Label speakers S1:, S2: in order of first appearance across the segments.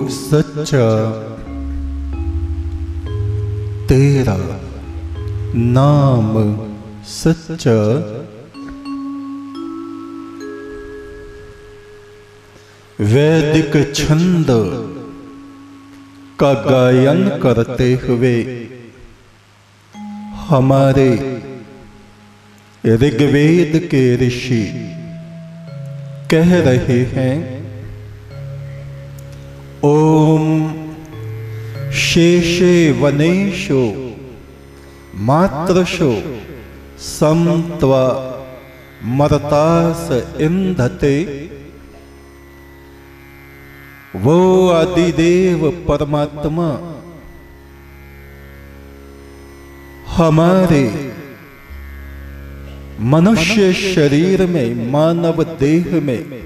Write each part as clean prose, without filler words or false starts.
S1: सच्चा तेरा नाम सच्चा। वैदिक छंद का गायन करते हुए हमारे ऋग्वेद के ऋषि कह रहे हैं, ओम शेषे वनेषु मात्रशो समत्वा मरतास इंधते। वो आदिदेव परमात्मा हमारे मनुष्य शरीर में, मानव देह में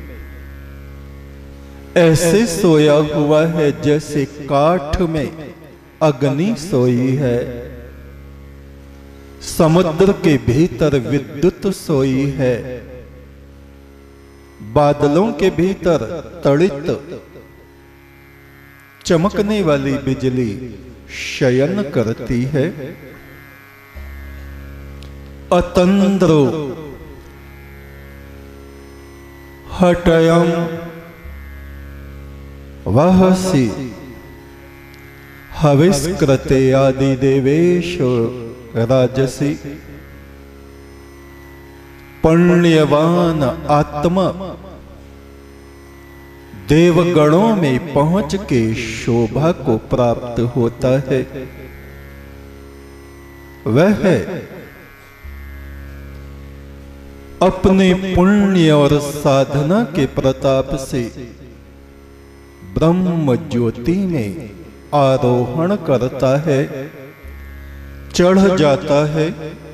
S1: ऐसे सोया हुआ है जैसे काठ में अग्नि सोई है, समुद्र के भीतर विद्युत सोई है, बादलों के भीतर तड़ित चमकने वाली बिजली शयन करती है। अतंद्रो हटयम वहसि हविष्कृते आदि देवेशो राजसी। पुण्यवान आत्मा देवगणों में पहुंच के शोभा को प्राप्त होता है। वह अपने पुण्य और साधना के प्रताप से ब्रह्म ज्योति में आरोहण करता है, चढ़ जाता है।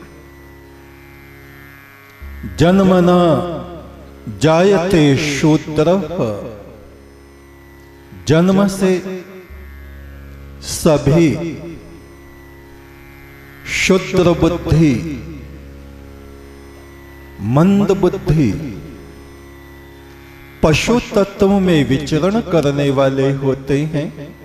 S1: जन्मना जायते शूद्रः, जन्म से सभी शुद्र बुद्धि, मंद बुद्धि, पशु तत्व में विचरण करने वाले होते हैं।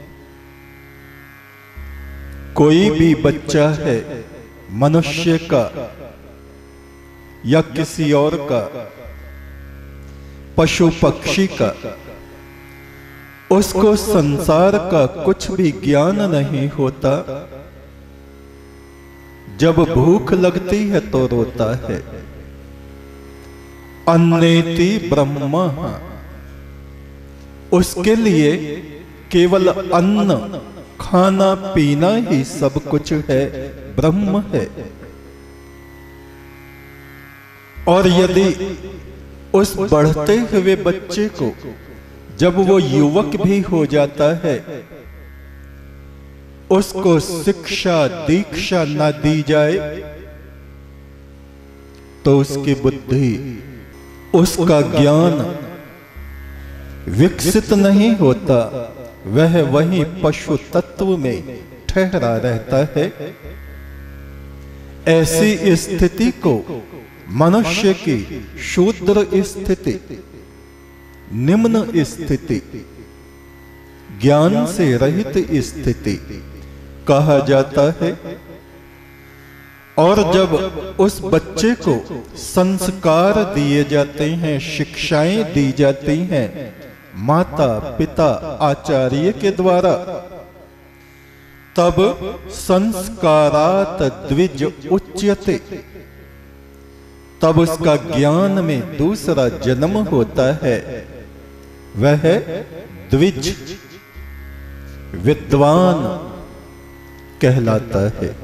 S1: कोई भी बच्चा है मनुष्य का या किसी और का, पशु पक्षी का, उसको संसार का कुछ भी ज्ञान नहीं होता। जब भूख लगती है तो रोता है। अन्नेति ब्रह्म, उसके लिए केवल अन्न, खाना पीना ही सब कुछ है, ब्रह्म है। और यदि उस बढ़ते हुए बच्चे को जब वो युवक भी हो जाता है, उसको शिक्षा दीक्षा न दी जाए तो उसकी बुद्धि, उसका ज्ञान विकसित नहीं होता। वह वहीं पशु तत्व में ठहरा रहता है। ऐसी स्थिति को मनुष्य की शूद्र स्थिति, निम्न स्थिति, ज्ञान से रहित स्थिति कहा जाता है। और जब उस बच्चे को संस्कार दिए जाते हैं, शिक्षाएं दी जाती हैं माता पिता आचार्य के द्वारा, तब संस्कारात द्विज उच्यते, तब उसका ज्ञान में दूसरा जन्म होता है। वह द्विज, विद्वान कहलाता है।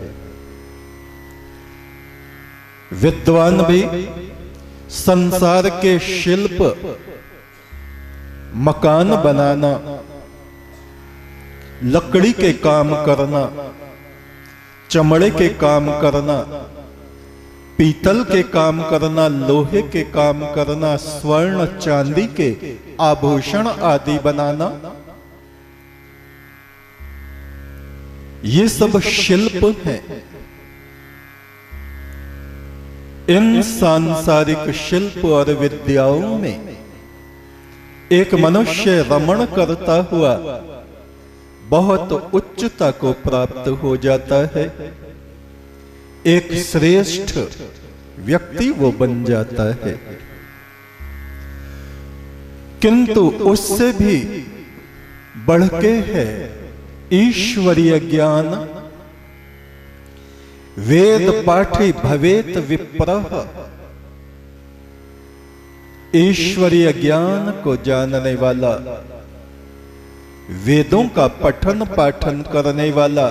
S1: विद्वान भी संसार के शिल्प, मकान बनाना, लकड़ी के काम करना, चमड़े के काम करना, पीतल के काम करना, लोहे के काम करना, स्वर्ण चांदी के आभूषण आदि बनाना, ये सब शिल्प हैं। इन सांसारिक शिल्प और विद्याओं में एक मनुष्य रमण करता हुआ बहुत उच्चता को प्राप्त हो जाता है, एक श्रेष्ठ व्यक्ति वो बन जाता है। किंतु उससे भी बढ़ के है ईश्वरीय ज्ञान। वेद पाठी भवेत विप्रः। ईश्वरीय ज्ञान को जानने वाला, वेदों का पठन पाठन करने वाला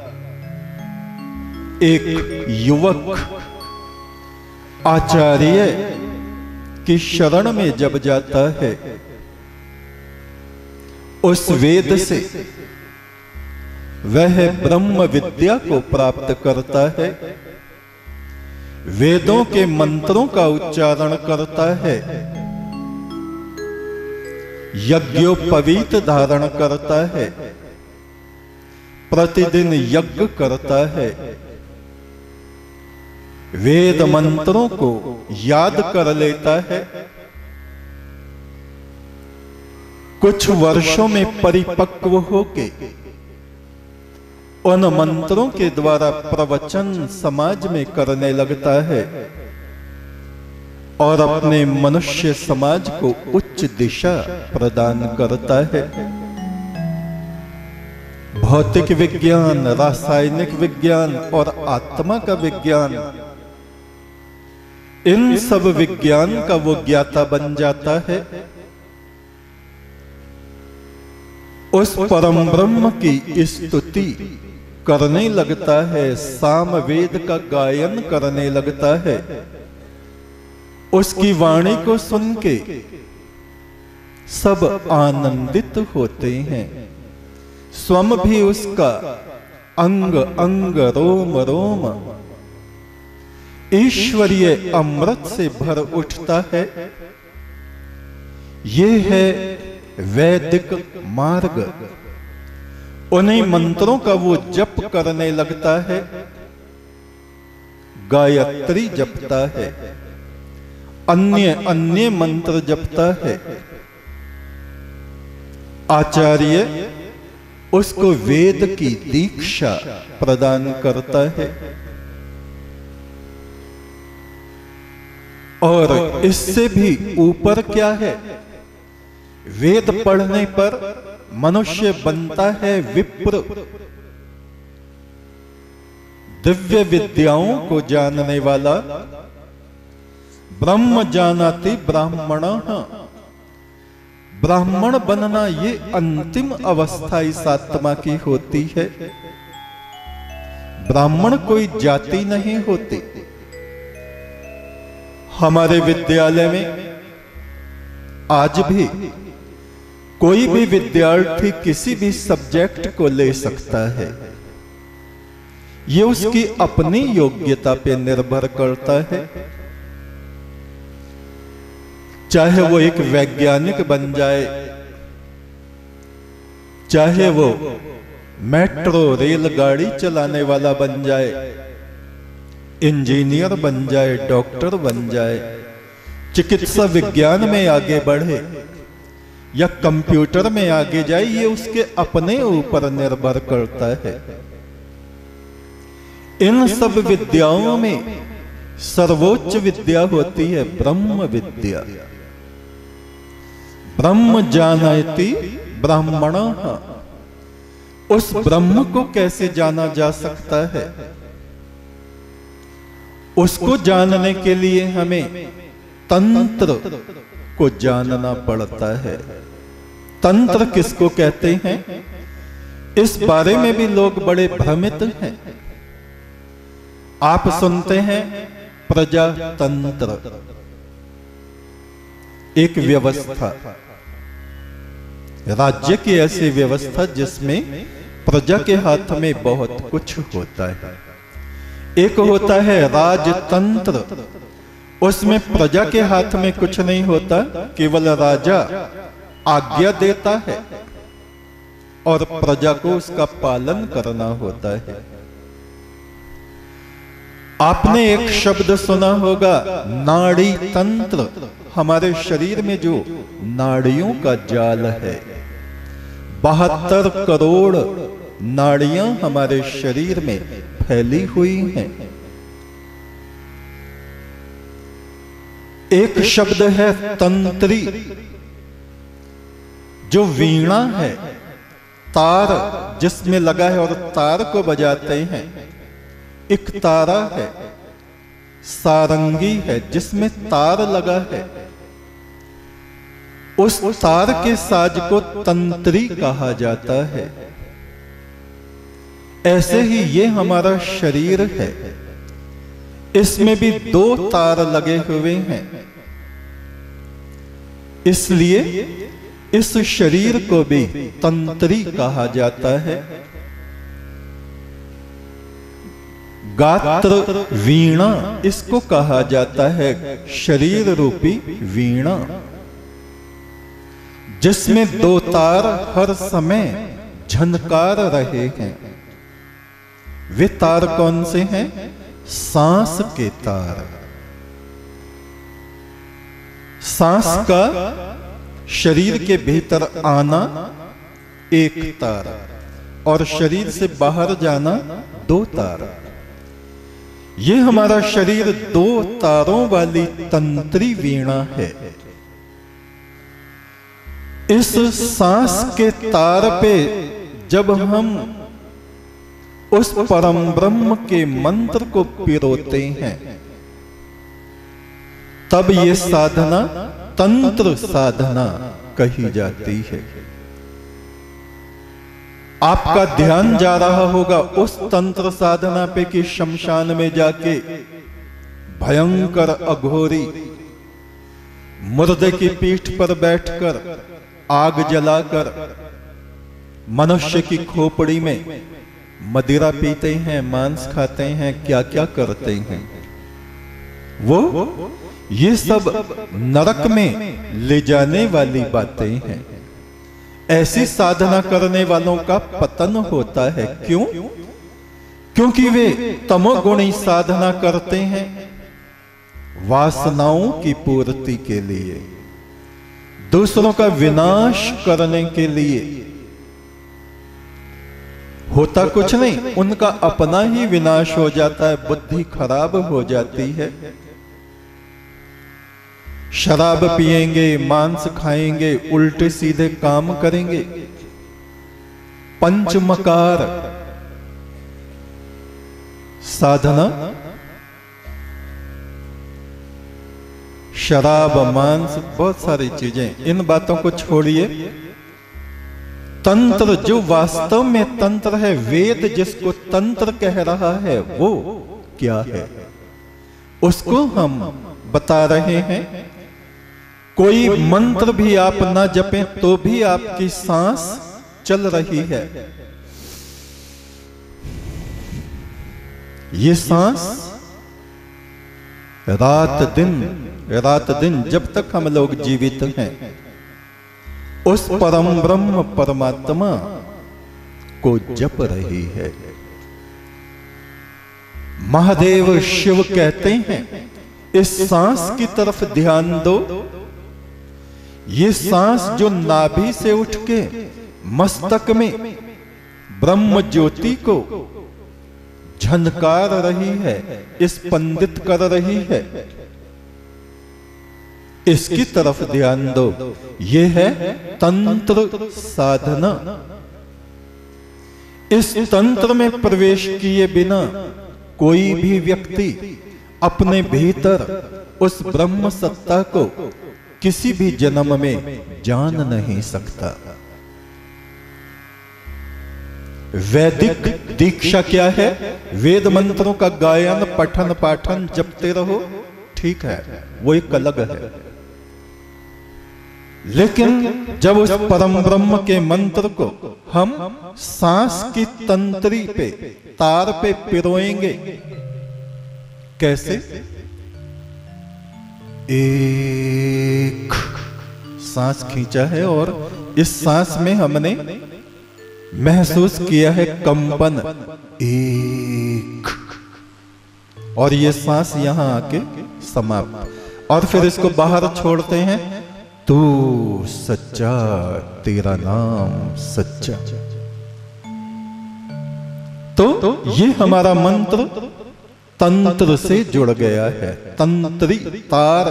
S1: एक युवक आचार्य की शरण में जब जाता है, उस वेद से वह ब्रह्म विद्या को प्राप्त करता है, वेदों के मंत्रों का उच्चारण करता है, यज्ञोपवीत धारण करता है, प्रतिदिन यज्ञ करता है, वेद मंत्रों को याद कर लेता है, कुछ वर्षों में परिपक्व होके उन मंत्रों के द्वारा प्रवचन समाज में करने लगता है और अपने मनुष्य समाज को उच्च दिशा प्रदान करता है। भौतिक विज्ञान, रासायनिक विज्ञान और आत्मा का विज्ञान, इन सब विज्ञान का वो ज्ञाता बन जाता है। उस परम ब्रह्म की स्तुति करने लगता है, सामवेद का गायन करने लगता है। उसकी वाणी को सुन के सब आनंदित होते हैं, स्वयं भी उसका अंग अंग रोम रोम ईश्वरीय अमृत से भर उठता है। ये है वैदिक मार्ग। उन्हीं मंत्रों का वो जप करने लगता है, गायत्री जपता है, अन्य अन्य मंत्र जपता है। आचार्य उसको वेद की दीक्षा प्रदान करता है और इससे भी ऊपर क्या है, वेद पढ़ने पर मनुष्य बनता है विप्र। दिव्य विद्याओं को जानने वाला, ब्रह्म जानाति ब्राह्मणः। ब्राह्मण बनना ये अंतिम अवस्था इस आत्मा की होती है। ब्राह्मण कोई जाति नहीं होती। हमारे विद्यालय में आज भी कोई भी विद्यार्थी किसी भी सब्जेक्ट को ले सकता है। ये उसकी अपनी योग्यता पे निर्भर करता है। चाहे वो एक वैज्ञानिक बन जाए, चाहे वो मेट्रो रेलगाड़ी चलाने वाला बन जाए, इंजीनियर बन जाए, डॉक्टर बन जाए, चिकित्सा विज्ञान में आगे बढ़े या कंप्यूटर में आगे जाए, ये उसके अपने ऊपर निर्भर करता है। इन सब विद्याओं में सर्वोच्च विद्या होती है ब्रह्म विद्या। ब्रह्म जानाति ब्राह्मणः। उस ब्रह्म को कैसे जाना जा सकता है? उसको जानने के लिए हमें तंत्र को जानना पड़ता है। तंत्र किसको कहते हैं, इस बारे में भी लोग बड़े भ्रमित हैं। आप सुनते हैं प्रजातंत्र, एक व्यवस्था, राज्य की ऐसी व्यवस्था जिसमें प्रजा के हाथ में बहुत कुछ होता है। एक होता है राजतंत्र, उसमें प्रजा के हाथ में कुछ नहीं होता, केवल राजा आज्ञा देता है और प्रजा को उसका पालन करना होता है। आपने एक शब्द सुना होगा नाड़ी तंत्र। हमारे शरीर में जो नाड़ियों का जाल है, 72 करोड़ नाड़ियां हमारे शरीर में फैली हुई हैं। एक शब्द है तंत्री, जो वीणा है, तार जिसमें लगा है और तार को बजाते हैं। एक तारा है, सारंगी है, जिसमें तार लगा है। उस तार के साज को तंत्री कहा जाता है। ऐसे ही ये हमारा शरीर है, इसमें भी 2 तार लगे हुए हैं। इसलिए इस शरीर को भी तंत्री कहा जाता है। गात्र वीणा इसको कहा जाता है, शरीर रूपी वीणा, जिसमें 2 तार हर समय झनकार रहे हैं। वे तार कौन से हैं? सांस के तार। सांस का शरीर के भीतर आना एक तार, और शरीर से बाहर जाना 2 तार। ये हमारा शरीर 2 तारों वाली तंत्री वीणा है। इस सांस के तार पे जब हम उस परम ब्रह्म के मंत्र को पिरोते हैं, तब ये साधना तंत्र साधना कही जाती है। आपका ध्यान जा रहा होगा उस तंत्र साधना पे कि शमशान में जाके भयंकर अघोरी मुर्दे की पीठ पर बैठकर आग जलाकर मनुष्य की खोपड़ी में मदिरा पीते हैं, मांस खाते हैं, क्या क्या करते हैं। वो ये सब नरक में ले जाने वाली बातें हैं। ऐसी साधना करने वालों का पतन होता है। क्यों? क्योंकि वे तमोगुणी साधना करते हैं वासनाओं की पूर्ति के लिए, दूसरों का विनाश करने के लिए। होता कुछ नहीं, उनका अपना ही विनाश हो जाता है, बुद्धि खराब हो जाती है। शराब पिएंगे, मांस खाएंगे, उल्टे सीधे काम करेंगे। पंचमकार साधना, शराब, मांस, बहुत सारी चीजें, इन बातों को छोड़िए। तंत्र जो वास्तव में तंत्र है, वेद जिसको तंत्र कह रहा है, वो क्या है, उसको हम बता रहे हैं। कोई मंत्र भी आप ना जपें तो भी आपकी सांस चल रही है। ये सांस रात दिन जब तक हम लोग जीवित हैं, उस परम ब्रह्म परमात्मा को जप रही है। महादेव शिव कहते हैं, इस सांस की तरफ ध्यान दो। ये सांस जो नाभि से उठ के मस्तक में ब्रह्म ज्योति को झनकार रही है, स्पंदित कर रही है, इसकी तरफ ध्यान दो। ये है तंत्र साधना। इस तंत्र में प्रवेश किए बिना कोई भी व्यक्ति अपने भीतर उस ब्रह्म सत्ता को किसी भी जन्म में जान नहीं सकता। वैदिक दीक्षा क्या है? वेद मंत्रों का गायन, पठन, पाठन, जपते रहो, ठीक है, वो एक अलग है। लेकिन जब उस परम ब्रह्म के मंत्र को हम सांस की तंत्री पे, तार पे पिरोएंगे, कैसे? एक सांस खींचा है और इस सांस में हमने महसूस किया है कंपन, एक, और ये सांस यहां आके समाप्त, और फिर इसको बाहर छोड़ते हैं तू सच्चा, तेरा नाम सच्चा। तो ये हमारा मंत्र तंत्र से जुड़ गया है। तंत्री तार,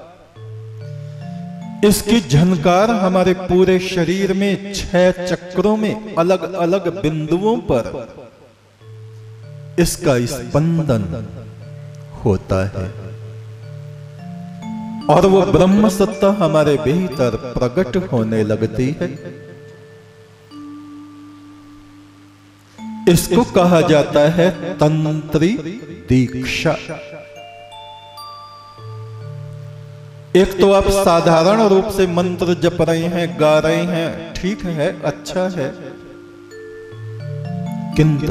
S1: इसकी झनकार हमारे पूरे शरीर में 6 चक्रों में अलग अलग बिंदुओं पर इसका स्पंदन होता है और वो ब्रह्म सत्ता हमारे भीतर प्रकट होने लगती है। इसको कहा जाता है तंत्री दीक्षा। एक तो आप साधारण रूप से मंत्र जप रहे हैं, गा रहे हैं, ठीक है, अच्छा है, किंतु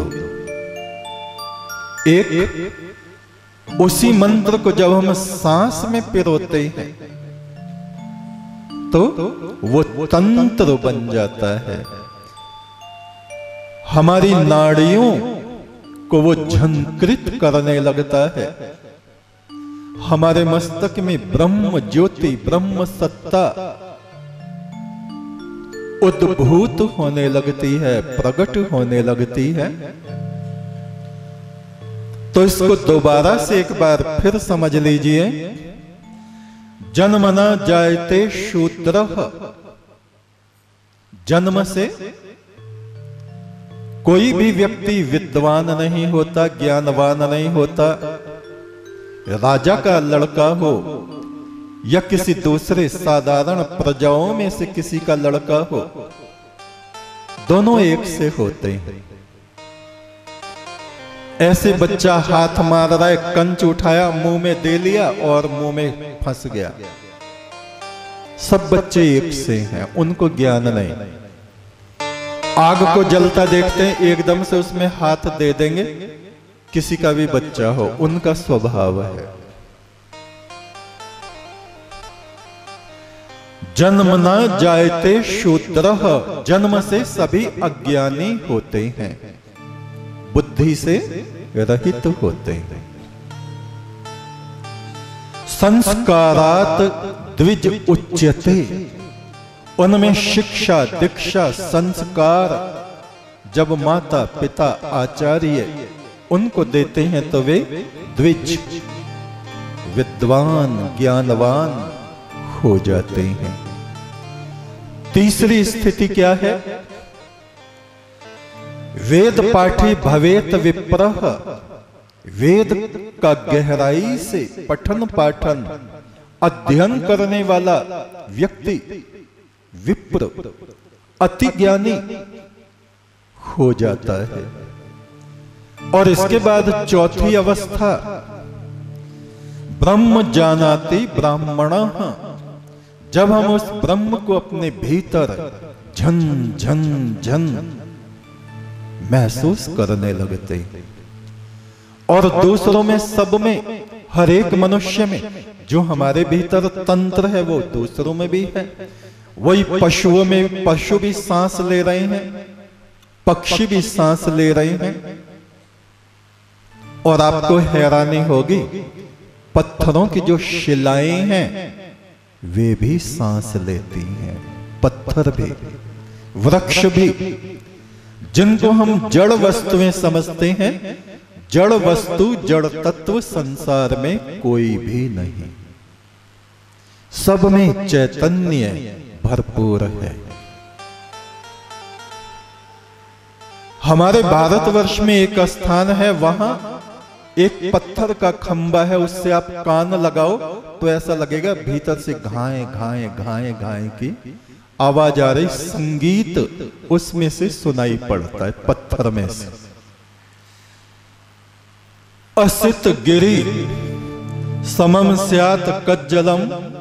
S1: एक उसी मंत्र को जब हम सांस में पिरोते हैं तो वो तंत्र बन जाता है। हमारी नाड़ियों को वो झंकृत करने लगता है। हमारे मस्तक में ब्रह्म ज्योति, ब्रह्म सत्ता उद्भूत होने लगती है, प्रकट होने लगती है। तो इसको दोबारा से एक बार फिर समझ लीजिए। जन्म न जायते शूद्रः, जन्म से कोई भी व्यक्ति विद्वान नहीं होता, ज्ञानवान नहीं होता। राजा का लड़का हो या किसी दूसरे साधारण प्रजाओं में से किसी का लड़का हो, दोनों एक से होते हैं। ऐसे बच्चा हाथ मार रहा है, कंच उठाया, मुंह में दे लिया और मुंह में फंस गया। सब बच्चे एक से हैं, उनको ज्ञान नहीं। आग को जलता देखते हैं, एकदम से उसमें हाथ दे देंगे, किसी का भी बच्चा हो, उनका स्वभाव है। जन्म न जायते शूद्रः, जन्म से सभी अज्ञानी होते हैं, बुद्धि से रहित होते हैं। संस्कारात द्विज उच्यते, उनमें शिक्षा, दीक्षा, संस्कार जब माता पिता आचार्य उनको देते हैं तो वे द्विज, विद्वान, ज्ञानवान हो जाते हैं। तीसरी स्थिति क्या है? वेद पाठी भवेत विप्रः, वेद का गहराई से पठन पाठन अध्ययन करने वाला व्यक्ति विप्र, अति ज्ञानी हो जाता है। और इसके बाद चौथी अवस्था ब्रह्म जानाति ब्राह्मणः, जब हम उस ब्रह्म को अपने भीतर झन झन झन महसूस करने लगते हैं और दूसरों में, सब में, हर एक मनुष्य में जो हमारे भीतर तंत्र है वो दूसरों में भी है। वही पशुओं में, पशु भी सांस ले रहे हैं, पक्षी भी सांस ले रहे हैं। और आपको हैरानी होगी, पत्थरों की जो शिलाएं हैं वे भी सांस लेती हैं, पत्थर भी, वृक्ष भी। जिनको हम जड़ वस्तुएं समझते हैं, जड़ वस्तु, जड़ तत्व संसार में कोई भी नहीं, सब में चैतन्य भरपूर है। हमारे भारतवर्ष में एक स्थान है, वहां एक पत्थर का खंबा है, उससे आप कान लगाओ तो ऐसा लगेगा भीतर से घाए घाए घाए घाए की आवाज आ रही, संगीत उसमें से सुनाई पड़ता है, पत्थर में से। असित गिरि समम स्यात कज्जलम,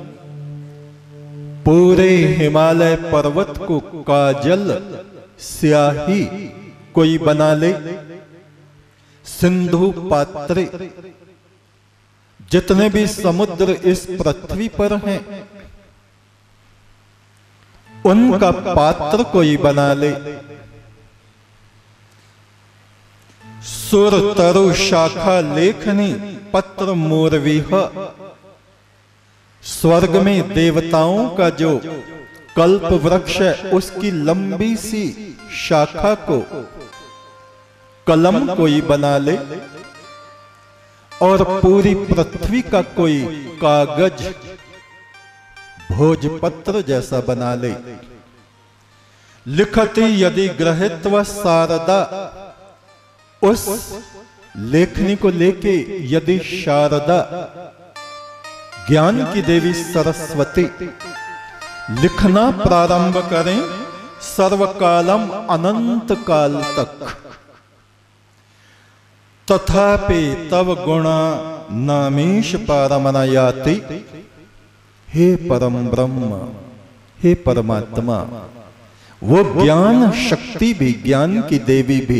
S1: पूरे हिमालय पर्वत को काजल स्याही कोई बना ले। सिंधु पात्रे, जितने भी समुद्र इस पृथ्वी पर हैं उनका पात्र कोई बना ले। सुर तरु शाखा लेखनी पत्र मोरवीह, स्वर्ग में देवताओं का जो कल्प वृक्ष है, उसकी लंबी सी शाखा को कलम कोई बना ले और पूरी पृथ्वी का कोई कागज भोजपत्र जैसा बना ले। लिखति यदि गृहीत्वा शारदा, उस लेखनी को लेके यदि शारदा ज्ञान की देवी सरस्वती लिखना प्रारंभ करें सर्वकालम अनंत काल तक, तथापि तव गुणा नामीश पारमनायाति। हे परम ब्रह्म, हे परमात्मा, वो ज्ञान शक्ति भी, ज्ञान की देवी भी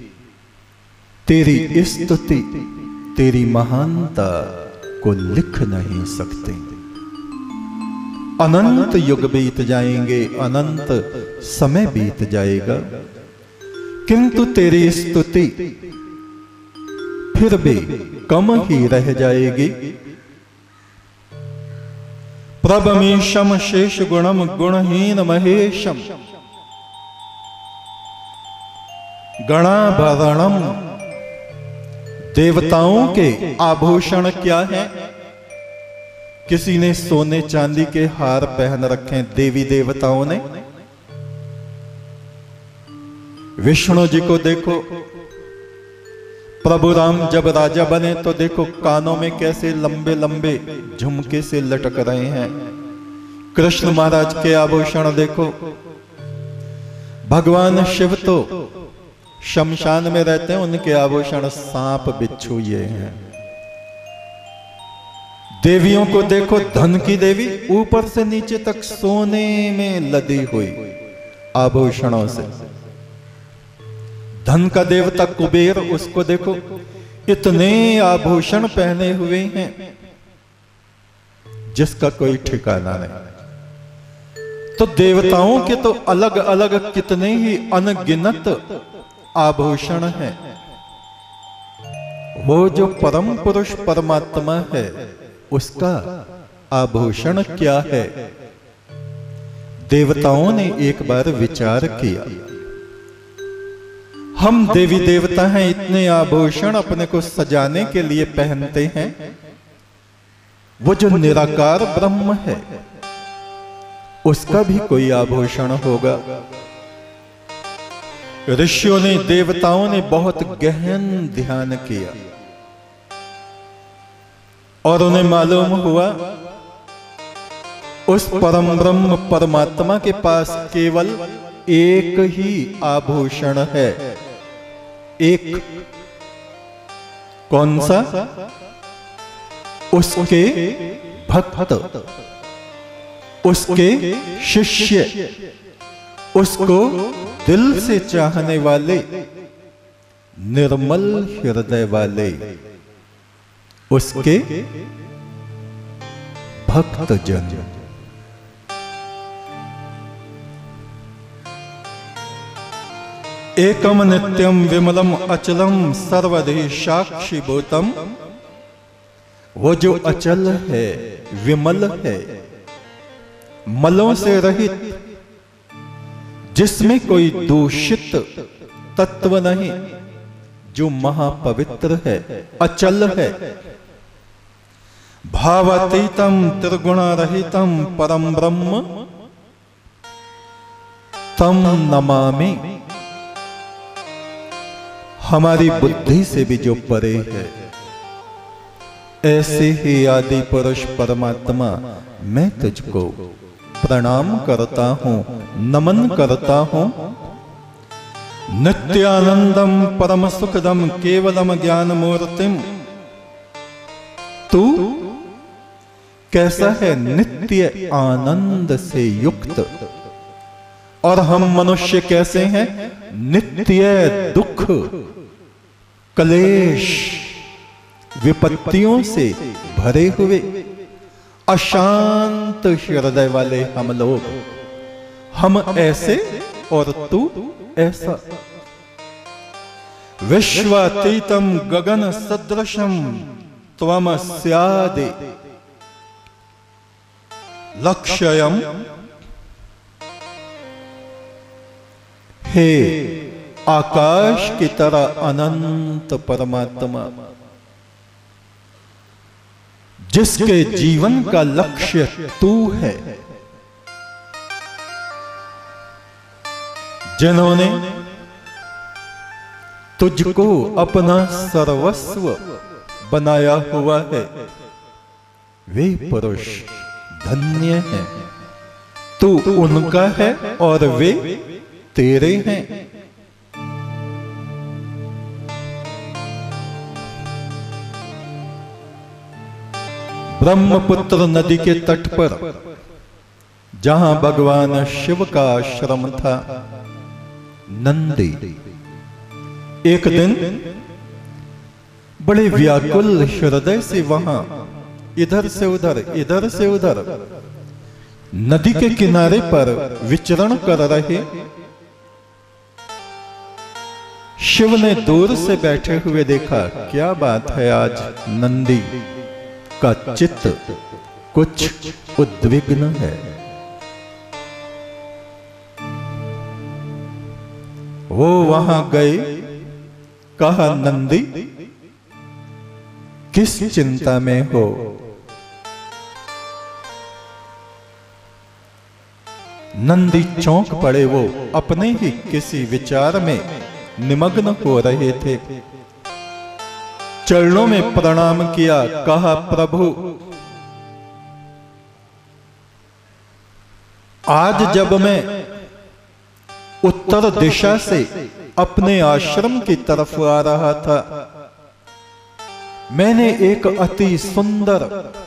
S1: तेरी स्तुति, तेरी महानता को लिख नहीं सकते। अनंत युग बीत जाएंगे, अनंत समय बीत जाएगा, किंतु तेरी स्तुति फिर भी कम ही रह जाएगी। प्रभमीशम शेष गुणम गुणहीन महेशम गणाभरणम। देवताओं के आभूषण क्या हैं? किसी ने सोने चांदी के हार पहन रखे देवी देवताओं ने। विष्णु जी को देखो, प्रभु राम जब राजा बने तो देखो कानों में कैसे लंबे लंबे झुमके से लटक रहे हैं। कृष्ण महाराज के आभूषण देखो। भगवान शिव तो शमशान में रहते हैं, उनके आभूषण सांप बिच्छू ये हैं। देवियों को देखो, धन की देवी ऊपर से नीचे तक सोने में लदी हुई आभूषणों से। धन का देवता कुबेर, उसको देखो इतने आभूषण पहने हुए हैं जिसका कोई ठिकाना नहीं। तो देवताओं के तो अलग अलग कितने ही अनगिनत आभूषण हैं। वो जो परम पुरुष परमात्मा है, उसका आभूषण क्या है? देवताओं ने एक बार विचार किया, हम देवी देवता हैं, इतने आभूषण अपने को सजाने के लिए पहनते हैं। वो जो निराकार ब्रह्म है, उसका भी कोई आभूषण होगा। ऋषियों ने, देवताओं ने बहुत गहन ध्यान किया और उन्हें मालूम हुआ उस परम ब्रह्म परमात्मा के पास केवल एक ही आभूषण है। एक, कौन सा? उसके भक्त, उसके शिष्य, उसको दिल से चाहने वाले, निर्मल हृदय वाले, उसके भक्त जन। एकम नित्यम विमलम अचलम सर्वधि साक्षी भूतम। वो जो अचल है, विमल है, मलों से रहित, जिसमें कोई दूषित तत्व नहीं, जो महापवित्र है, अचल है। भावातीतम त्रिगुणारहितम परम ब्रह्म तम नमामि। हमारी बुद्धि से भी जो परे है, ऐसे ही आदि पुरुष परमात्मा मैं तुझको प्रणाम करता हूं, नमन करता हूं। नित्यानंदम परम सुखदम केवलम ज्ञान मूर्तिम। तू कैसा है? नित्य आनंद से युक्त। और हम मनुष्य कैसे हैं? नित्य दुख, क्लेश, विपत्तियों से भरे हुए अशांत हृदय वाले हम लोग। हम ऐसे और तू ऐसा। विश्वातीतम गगन सदृशम त्वम स्यादि। लक्ष्यम, हे आकाश की तरह अनंत परमात्मा, जिसके जीवन का लक्ष्य तू है, जिन्होंने तुझको अपना सर्वस्व बनाया हुआ है, वे पुरुष धन्य हैं। तू उनका है और वे तेरे हैं। ब्रह्मपुत्र नदी के तट पर जहां भगवान शिव का आश्रम था, नंदी एक दिन बड़े व्याकुल हृदय से वहां इधर से उधर नदी के किनारे पर विचरण कर रहे। शिव ने दूर से बैठे हुए देखा, क्या बात है, आज नंदी का चित्त कुछ उद्विग्न है। वो वहां गए, कहा, नंदी किस चिंता में हो? नंदी चौंक पड़े, वो अपने ही किसी विचार में निमग्न हो रहे थे। चरणों में प्रणाम किया, कहा, प्रभु आज जब मैं उत्तर दिशा से अपने आश्रम की तरफ आ रहा था, मैंने एक अति सुंदर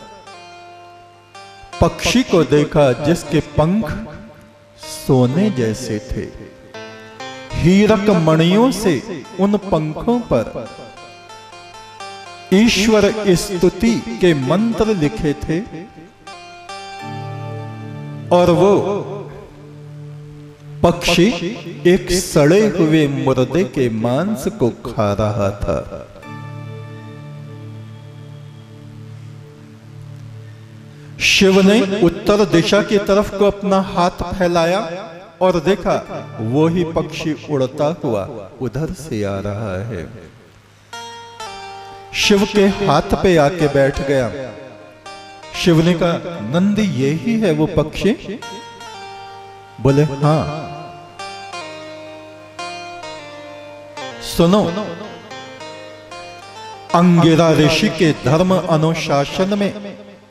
S1: पक्षी को देखा जिसके पंख सोने जैसे थे। हीरक मणियों से उन पंखों पर ईश्वर स्तुति के मंत्र लिखे थे और वो पक्षी एक सड़े हुए मुर्दे के मांस को खा रहा था। शिव ने उत्तर दिशा की तरफ को अपना हाथ फैलाया और देखा, वो ही पक्षी उड़ता हुआ उधर से आ रहा है। शिव के हाथ पे आके बैठ गया। शिव ने कहा, नंदी यही है वो पक्षी? बोले, हां। सुनो, अंगिरा ऋषि के धर्म अनुशासन में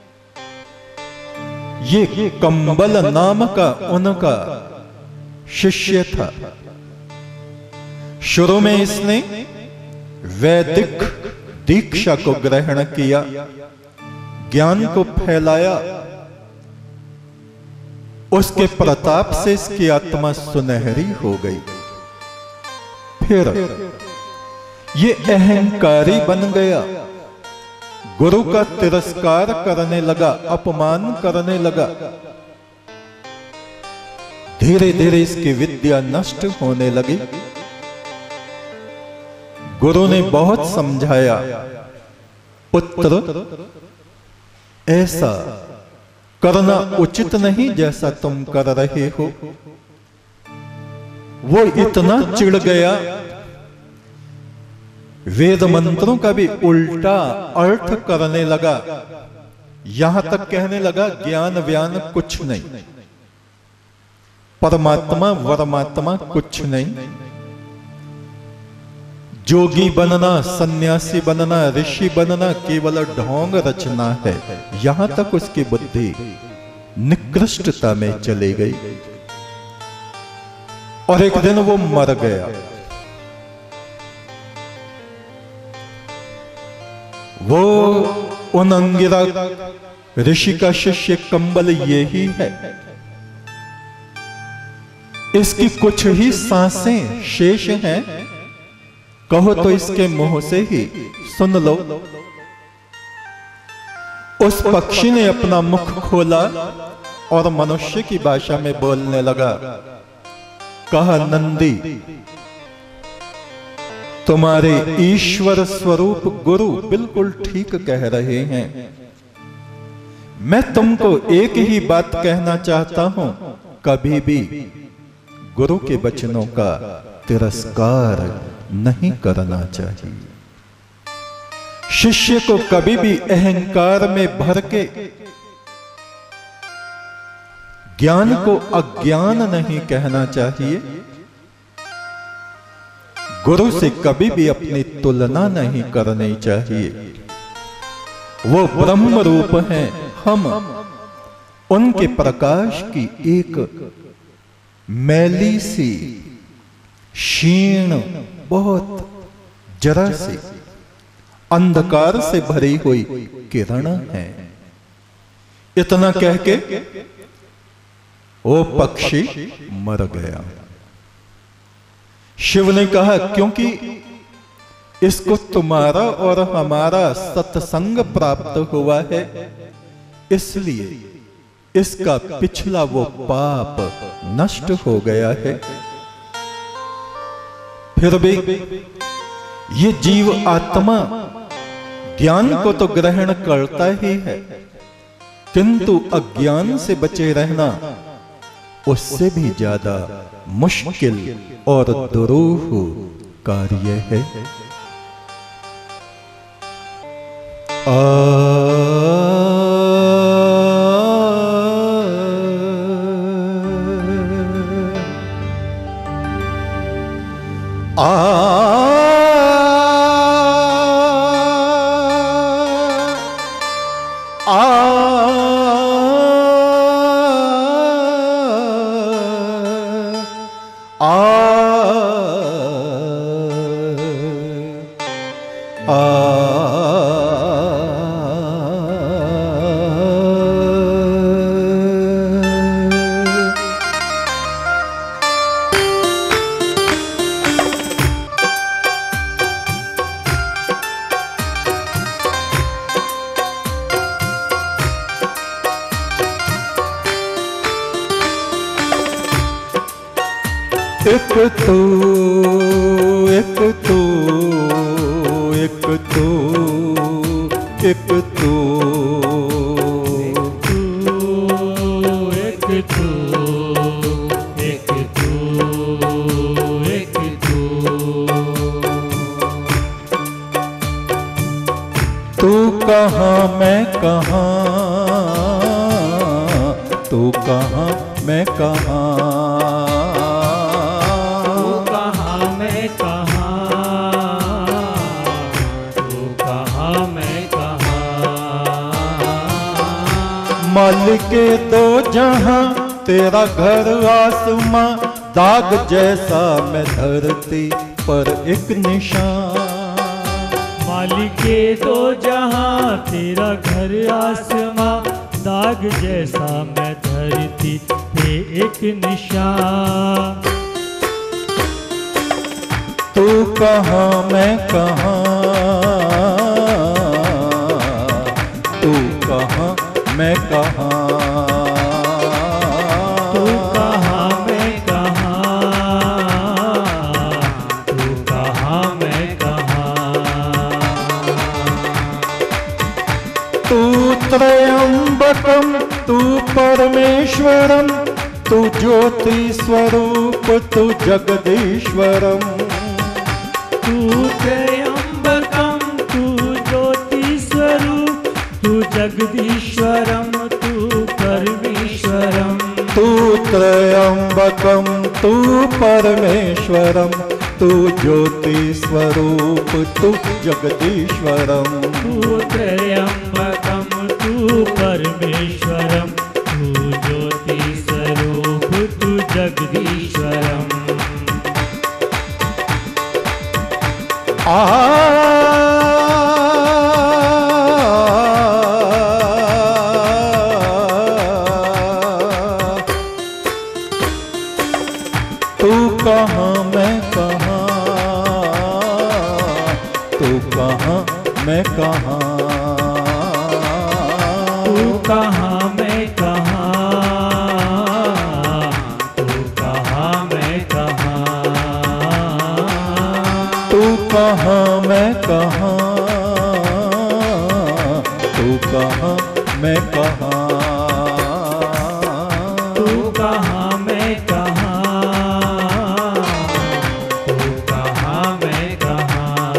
S1: ये कंबल नाम का उनका शिष्य था। शुरू में इसने वैदिक दीक्षा को ग्रहण किया, ज्ञान को फैलाया। उसके प्रताप से इसकी आत्मा सुनहरी हो गई। फिर ये अहंकारी बन गया, गुरु का तिरस्कार करने लगा, अपमान करने लगा। धीरे धीरे इसकी विद्या नष्ट होने लगी। गुरु ने बहुत समझाया, पुत्र ऐसा करना उचित नहीं जैसा तुम कर रहे हो। वो इतना चिढ़ गया, वेद मंत्रों का भी उल्टा अर्थ करने लगा। यहां तक कहने लगा, ज्ञान व्यान कुछ नहीं, परमात्मा वरमात्मा कुछ नहीं। जोगी बनना, सन्यासी बनना, ऋषि बनना केवल ढोंग रचना है। यहां तक उसकी बुद्धि निकृष्टता में चली गई और एक दिन वो मर गया। वो उन अंगिरा ऋषि का शिष्य कंबल यही है। इसकी कुछ ही सांसें शेष हैं, कहो तो इसके मुंह से ही सुन लो। उस पक्षी ने अपना मुख खोला और मनुष्य की भाषा में बोलने लगा। कहा, नंदी तुम्हारे ईश्वर स्वरूप गुरु बिल्कुल ठीक कह रहे हैं। मैं तुमको एक ही बात कहना चाहता हूं, कभी भी गुरु के वचनों का तिरस्कार नहीं करना चाहिए। शिष्य को कभी भी अहंकार में भर के ज्ञान को अज्ञान नहीं कहना चाहिए। गुरु से कभी भी अपनी तुलना नहीं करनी चाहिए। वो ब्रह्म रूप हैं, हम उनके प्रकाश की एक मैली सी क्षीण बहुत जरा सी अंधकार से भरी हुई किरण है। इतना कह के वो पक्षी मर गया। शिव ने कहा, क्योंकि इसको तुम्हारा और हमारा सत्संग प्राप्त हुआ है, इसलिए इसका पिछला वो पाप नष्ट हो गया है। फिर भी ये जीव आत्मा ज्ञान को तो ग्रहण करता ही है, किंतु अज्ञान से बचे रहना उससे भी ज्यादा मुश्किल और दुरूह कार्य है। एक तू एक तू एक तू एक तू
S2: एक तू एक तू एक
S1: तू कहाँ मैं कहाँ, तू कहाँ मैं कहाँ, मालिके दो जहां तेरा घर आसमां, दाग जैसा मैं धरती पर एक निशान।
S2: मालिके दो जहां तेरा घर आसमां, दाग जैसा मैं धरती पे एक निशान।
S1: तू कहाँ मैं कहाँ, तू कहाँ मैं कहाँ,
S2: तू कहाँ मैं कहाँ, तू कहाँ मैं कहाँ।
S1: तू त्रयंबकम तू परमेश्वरम, तू ज्योति स्वरूप तू जगदीश्वरम।
S2: तू त्रयंबकम तू ज्योति स्वरूप तू जगदीश्वरम तू परमेश्वरम।
S1: तू त्रयंबकम तू परमेश्वरम, तू ज्योति स्वरूप तू जगदीश्वरम।
S2: तू त्रयंबकम तू परमेश्वरम, तू ज्योति स्वरूप तू जगदीश्वरम।
S1: तू कहाँ मैं कहाँ, तू कहाँ मैं कहाँ,
S2: तू कहाँ मैं कहाँ, तू कहाँ मैं कहाँ,
S1: तू कहाँ मैं कहाँ, तू कहाँ मैं कहाँ।
S2: तू कहाँ मैं कहाँ, तू कहाँ मैं कहाँ।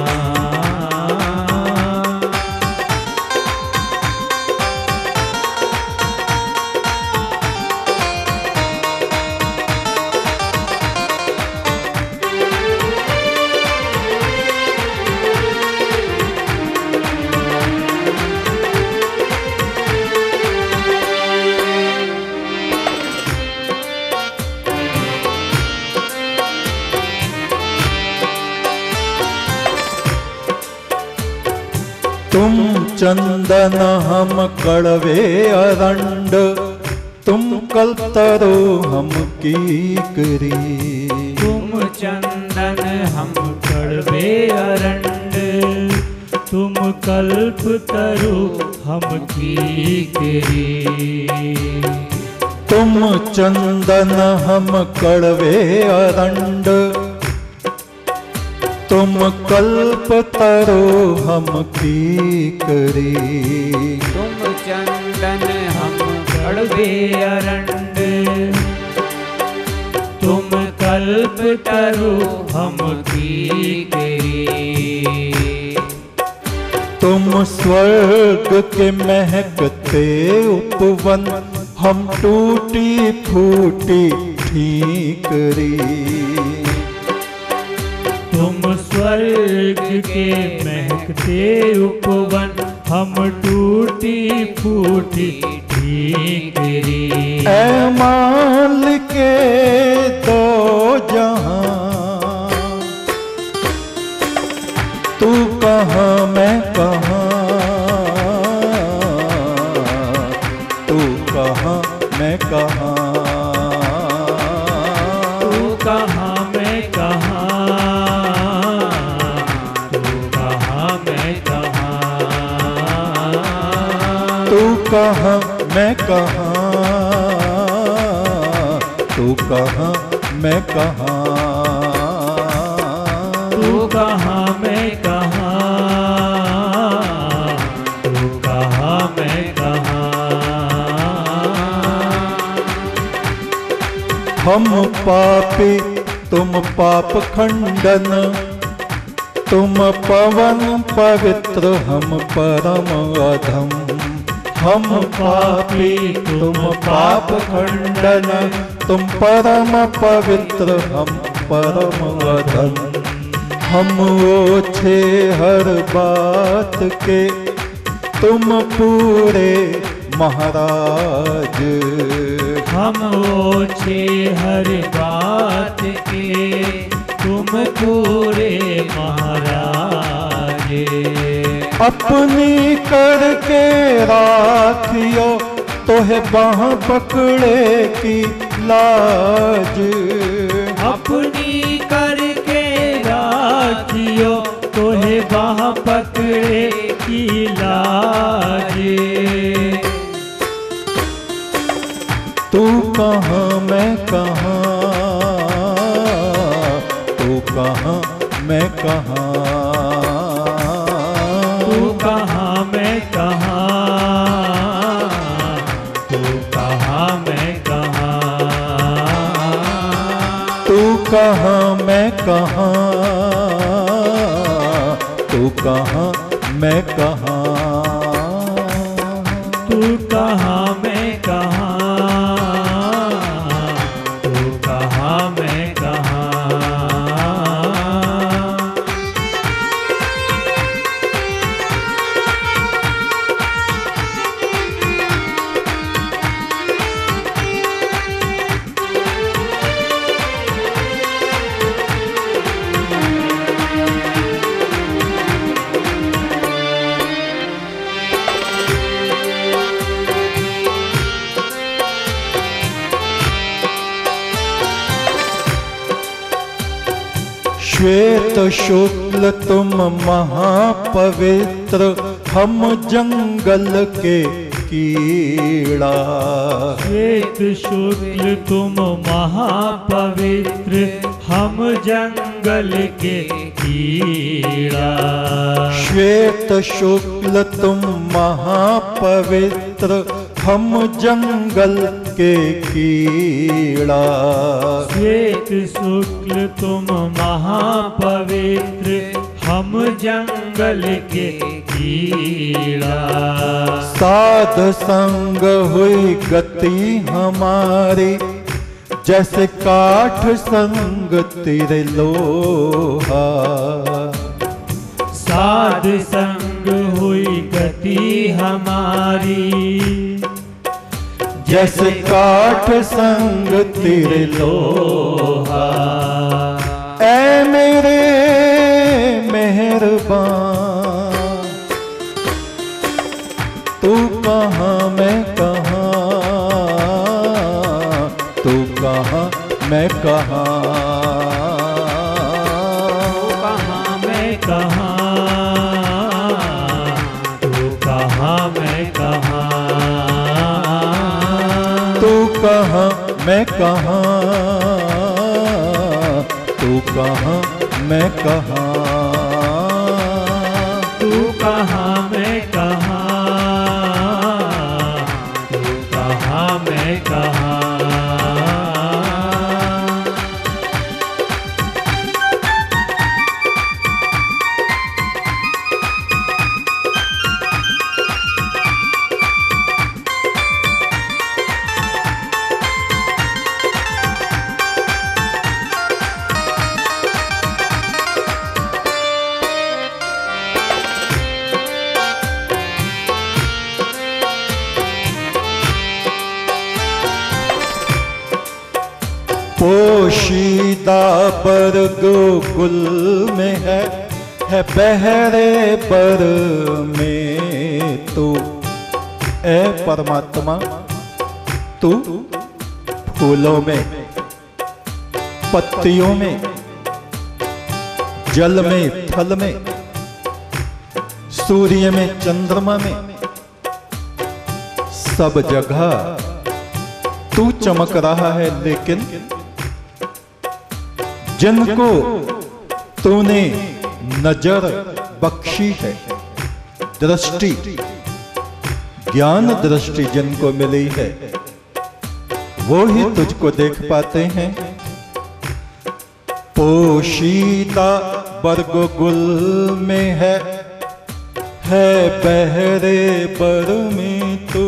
S1: तुम चंदन हम कड़वे अरंड, तुम कल्तरो हम कीकरी।
S2: तुम चंदन हम कड़वे अरंड, तुम कल्प तरु हम कीकरी।
S1: तुम चंदन हम कड़वे अरंड, तुम कल्प तरो हम कीकरी।
S2: तुम चंदन हम कड़वे अरंड, तुम कल्प तरु हम कीकरी।
S1: तुम स्वर्ग के महकते उपवन, हम टूटी फूटी ठीकरी।
S2: तुम स्वर्ग के महकते उपवन, हम टूटी फूटी ठीकरी।
S1: ऐ मालिक के दो जहां, तू कहाँ मैं कहाँ। तू कहाँ मैं कहाँ।
S2: तू कहाँ मैं कहाँ,
S1: तू कहाँ मैं कहाँ। तू कहाँ मैं कहाँ।
S2: तू कहाँ मैं कहाँ, तू कहाँ मैं कहाँ।
S1: हम पापी तुम पाप खंडन, तुम पवन पवित्र हम परम अधम। हम पापी तुम पाप खंडन, तुम परम पवित्र हम परम अधम। हम ओछे हर बात के, तुम पूरे महाराज।
S2: हम ओछे हर बात के, तुम पूरे महाराज।
S1: अपनी करके राखियो, तोहे बाह पकड़े की लाज।
S2: अपनी करके राखियो, तोहे बाह पकड़े की लाज।
S1: तू कहाँ मैं कहाँ। तू कहाँ मैं कहाँ।
S2: तू कहाँ मैं कहाँ, तू कहाँ मैं कहाँ।
S1: तू कहाँ मैं कहाँ। तू कहाँ मैं कहाँ।
S2: तू कहाँ मैं कहाँ, तू कहाँ मैं कहाँ।
S1: श्वेत शुक्ल तुम महापवित्र, हम जंगल के कीड़ा।
S2: श्वेत शुक्ल तुम महापवित्र, हम जंगल के कीड़ा।
S1: श्वेत शुक्ल तुम महापवित्र, पवित्र हम जंगल के कीड़ा।
S2: श्वेत शुक्ल तुम महापवित्र, हम जंगल के कीड़ा।
S1: साध संग हुई गति हमारी, जैसे काठ संग तेरे लोहा।
S2: साध संग हुई गति हमारी,
S1: जैसे काठ संग तेरे लोहा। ऐ मेरे मेहरबान, तू कहाँ मैं कहाँ, तू कहाँ मैं कहाँ,
S2: कहाँ मैं कहाँ, तू कहाँ मैं कहाँ,
S1: तू कहाँ मैं कहाँ, तू कहाँ मैं कहाँ,
S2: तू कहाँ मैं कहाँ, तू कहाँ मैं कहाँ।
S1: पोशीदा पर गोकुल में है बहरे पर में तू। ऐ परमात्मा, तू फूलों में, पत्तियों में, जल में, थल में, सूर्य में, चंद्रमा में, सब जगह तू चमक रहा है। लेकिन जिनको तूने नजर बख्शी है, दृष्टि, ज्ञान दृष्टि जिनको मिली है, वो ही तुझको देख पाते हैं। पोशीदा बरगुल में है बहरे बर में तू।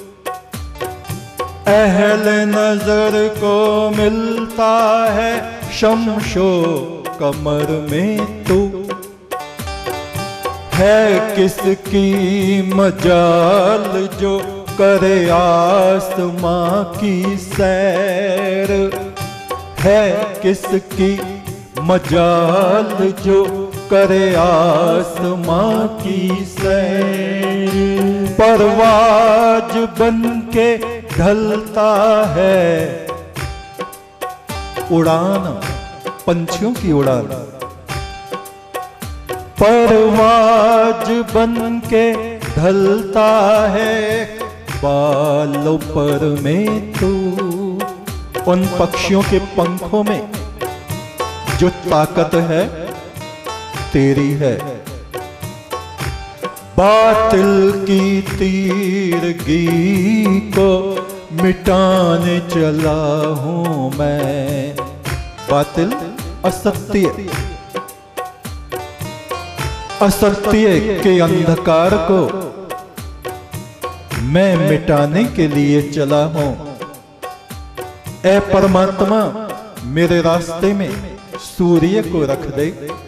S1: अहल नजर को मिलता है शमशो कमर में तू। है किसकी मजाल जो करे आसमां की सैर, है किसकी मजाल जो करे आसमां की सैर। परवाज बनके ढलता है उड़ान, पंछियों की उड़ान। परवाज बनके ढलता है बालों पर में तू। उन पक्षियों के पंखों में जो ताकत है तेरी है। बातिल की तीरगी को मिटाने चला हूं मैं। बातिल असत्य, असत्य के अंधकार को मैं मिटाने के लिए चला हूं। ऐ परमात्मा, मेरे रास्ते में सूर्य को रख दे।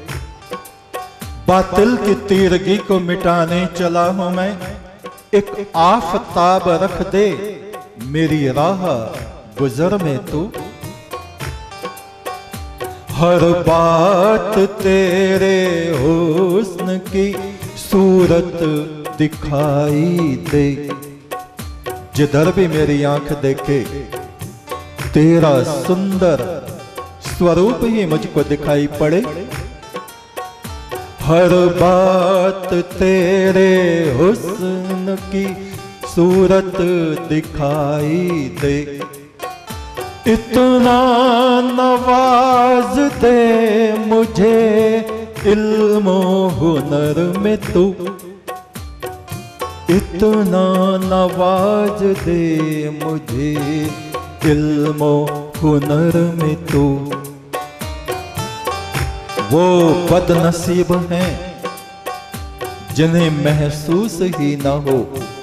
S1: बातिल की तीरगी को मिटाने चला हूं मैं। एक आफताब रख दे मेरी राह गुजर में तू। हर बात तेरे हुस्न की सूरत दिखाई दे। जिधर भी मेरी आंख देखे तेरा सुंदर स्वरूप ही मुझको दिखाई पड़े। हर बात तेरे हुस्न की सूरत दिखाई दे। इतना नवाज दे मुझे इल्म हुनर में तू। इतना नवाज दे मुझे इल्मो हुनर में तू। वो बदनसीब हैं जिन्हें महसूस ही न हो,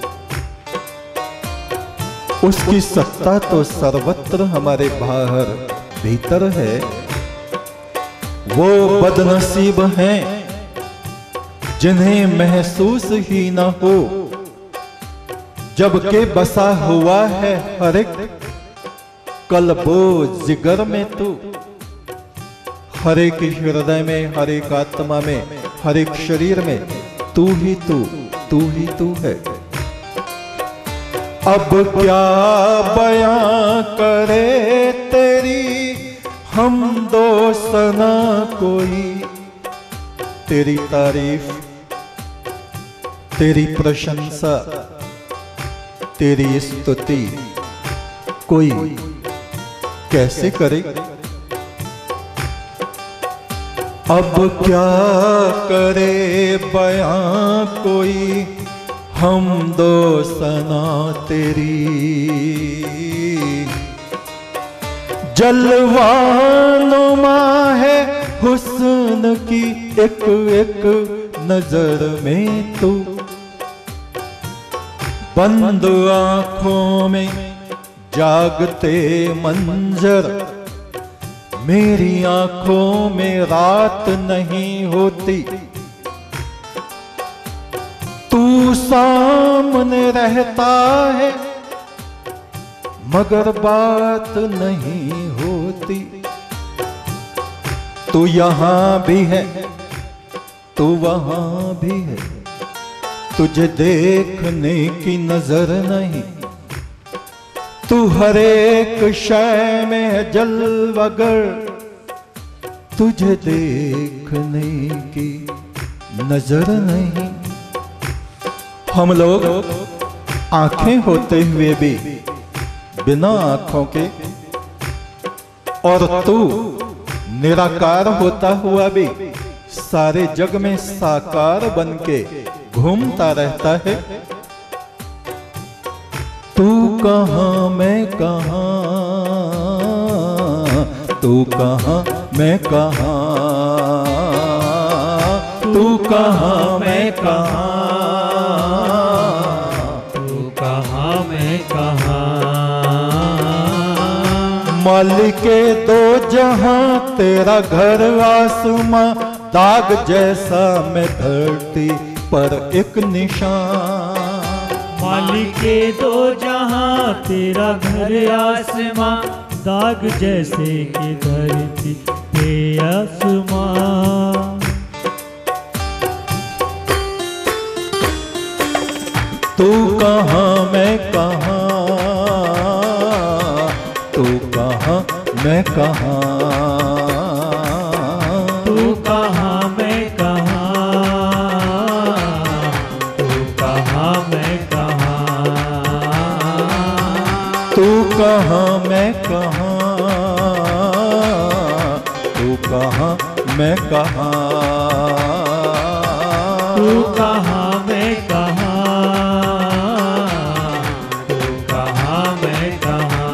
S1: उसकी सत्ता तो सर्वत्र हमारे बाहर भीतर है। वो बदनसीब हैं जिन्हें महसूस ही न हो, जबकि बसा हुआ है हर एक कल्बो जिगर में तू। हर एक हृदय में, हर एक आत्मा में, हर एक शरीर में तू ही तू है। अब क्या बयां करे तेरी हम दो सना कोई, तेरी तारीफ, तेरी प्रशंसा, तेरी स्तुति कोई कैसे करे। अब क्या करे बयां कोई हम दो सना तेरी। जलवानुमा है हुस्न की एक एक नजर में तू। बंद आंखों में जागते मंजर, मेरी आंखों में रात नहीं होती। तू सामने रहता है मगर बात नहीं होती। तू यहां भी है, तू वहां भी है, तुझे देखने की नजर नहीं। तू हर एक शय में जलवगर, तुझे देखने की नजर नहीं। हम लोग आंखें होते हुए भी बिना आंखों के, और तू निराकार होता हुआ भी सारे जग में साकार बन के घूमता रहता है। तू कहाँ मैं कहाँ, तू कहाँ मैं कहाँ, तू कहाँ मैं कहाँ,
S2: तू कहाँ मैं कहाँ।
S1: मालिके दो जहां तेरा घर आसमां, दाग जैसा मैं धरती पर एक निशान।
S2: मालिके दो जहां तेरा घर आसमां, दाग जैसे कि धरती पे आसमां।
S1: तू कहाँ मैं कहाँ, तू कहाँ मैं कहाँ,
S2: तू कहाँ मैं कहाँ, तू कहाँ मैं कहाँ,
S1: तू कहाँ मैं कहाँ, तू कहाँ मैं कहाँ,
S2: तू कहाँ मैं कहाँ, तू कहाँ मैं कहाँ।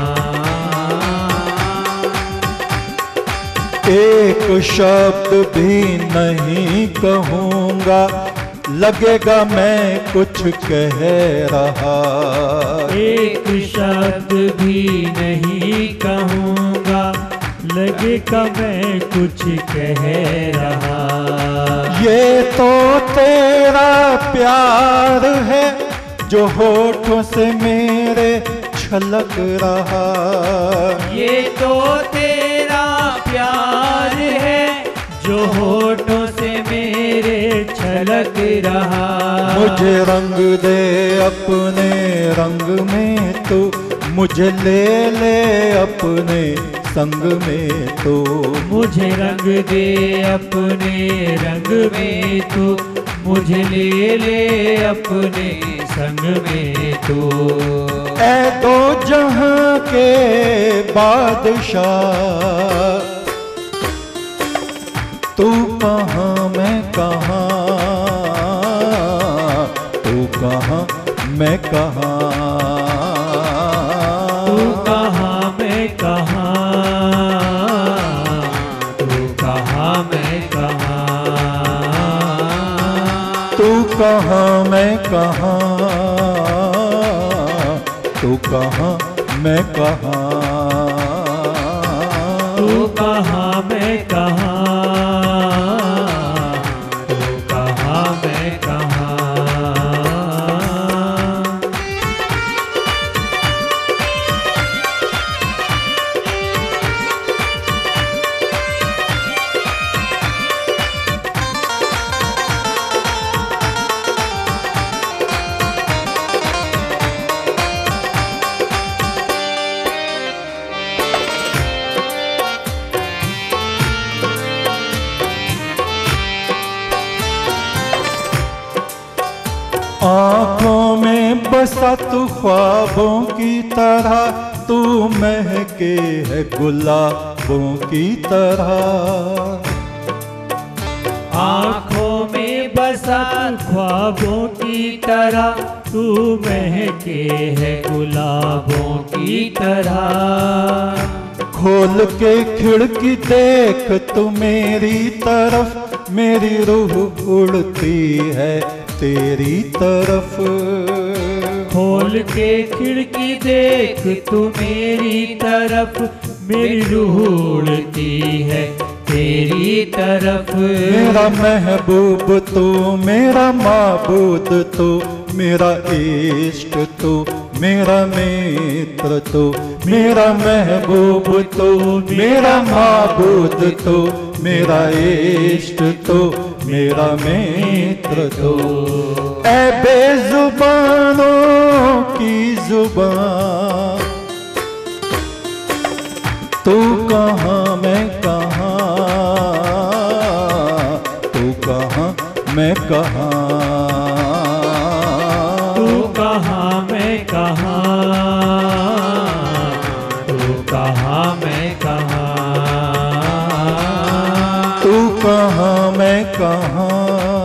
S1: एक शब्द भी नहीं कहूँगा, लगेगा मैं कुछ कह रहा।
S2: एक शब्द भी नहीं कहूँगा, लगेगा मैं कुछ कह रहा।
S1: ये तो तेरा प्यार है जो होठों से मेरे छलक रहा।
S2: ये तो तेरा प्यार है जो होठों से मेरे छलक रहा।
S1: मुझे रंग दे अपने रंग में तू, मुझे ले ले अपने संग में तू।
S2: मुझे रंग दे अपने रंग में तू, मुझे ले ले अपने संग में तू।
S1: ऐ दो जहां के बादशाह, तू कहाँ मैं कहाँ, तू कहाँ कहाँ,
S2: तू कहाँ मैं कहाँ, तू कहाँ मैं कहाँ,
S1: तू कहाँ मैं कहाँ, तू कहाँ मैं कहाँ,
S2: तू कहाँ मैं कहाँ, तू कहाँ मैं कहाँ।
S1: आँखों में बसा तू ख्वाबों की तरह, तू महके है गुलाबों की तरह।
S2: आँखों में बसा ख्वाबों की तरह, तू महके है गुलाबों की तरह।
S1: खोल के खिड़की देख तू मेरी तरफ, मेरी रूह उड़ती है तेरी तरफ।
S2: खोल के खिड़की देख तू मेरी तरफ, मेरी रूह उड़ती है तेरी तरफ।
S1: मेरा महबूब तू, मेरा माबूद तू, मेरा इश्क तू, मेरा मित्र तू, मेरा महबूब तू, मेरा माबूद तू, मेरा इश्क तू, मेरा मित्र तू। ऐ बेजुबानों की जुबान, तू कहाँ मैं कहाँ, तू कहाँ मैं कहाँ,
S2: तू कहाँ मैं कहाँ, तू कहाँ मैं कहाँ,
S1: तू कहाँ मैं कहाँ,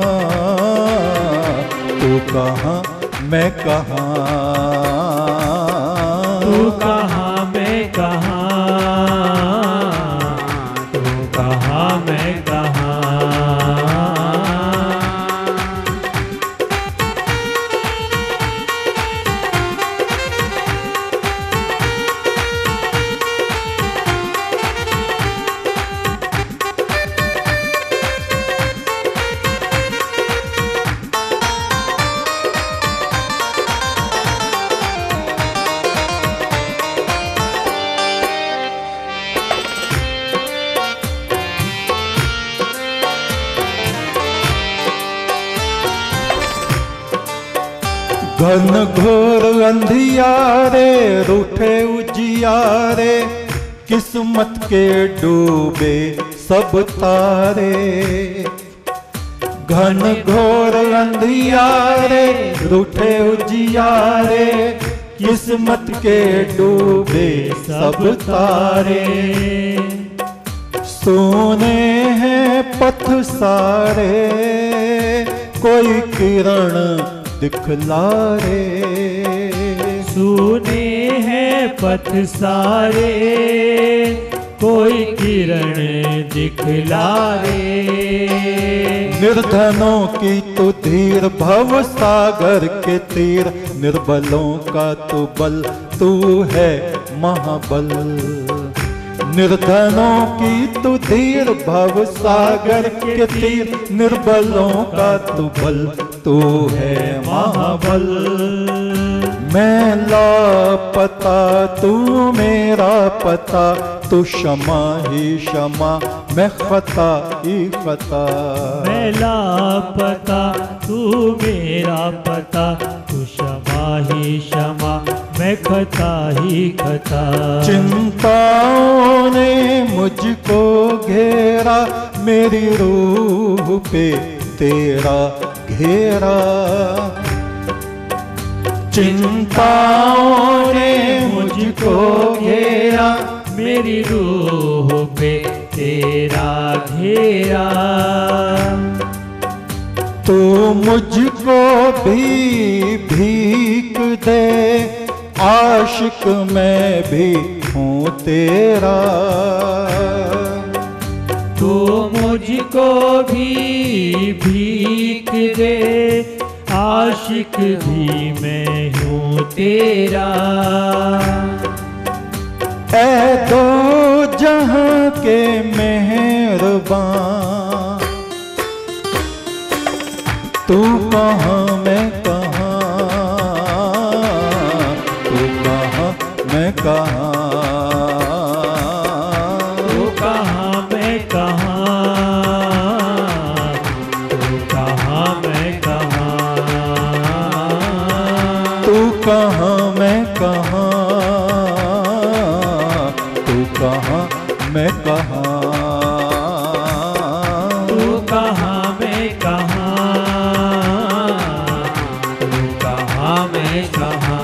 S1: तू कहाँ मैं कहाँ,
S2: तू कहाँ मैं कहाँ, तू कहाँ मैं कहाँ।
S1: घन घोर अंधियारे रूठे उजियारे, किस्मत के डूबे सब तारे। घन घोर अंधियारे रूठे उजियारे, किस्मत के डूबे सब तारे। सोने हैं पथ सारे, कोई किरण दिखला रे।
S2: सुने हैं पथ सारे, कोई किरण दिखला रे।
S1: निर्धनों की तू धीर, भव सागर के तीर, निर्बलों का तू बल, तू है महाबल। निर्धनों की तू धीर, भव सागर के तीर, निर्बलों का तू बल, तू है महाबल। मैं लापता तू मेरा पता, तू क्षमा ही क्षमा मैं खता ही खता।
S2: मैं लापता तू मेरा पता, तू क्षमा ही क्षमा मैं खता ही खता।
S1: चिंताओं ने मुझको घेरा, मेरी रूह पे तेरा घेरा। चिंताओं ने मुझको घेरा,
S2: मेरी रूह पे तेरा घेरा।
S1: तू मुझको भी भीख दे, आशिक मैं भी हूँ तेरा।
S2: तू मुझको भी भीख दे, आशिक भी मैं हूँ तेरा।
S1: ऐ दो जहां के मेहरबान, तू कहाँ मैं कहाँ, तू कहाँ मैं कहाँ,
S2: तू कहाँ मैं कहाँ, तू कहाँ मैं कहाँ,
S1: तू कहाँ मैं कहाँ, तू कहाँ मैं कहाँ,
S2: तू कहाँ मैं कहाँ, तू कहाँ मैं कहाँ।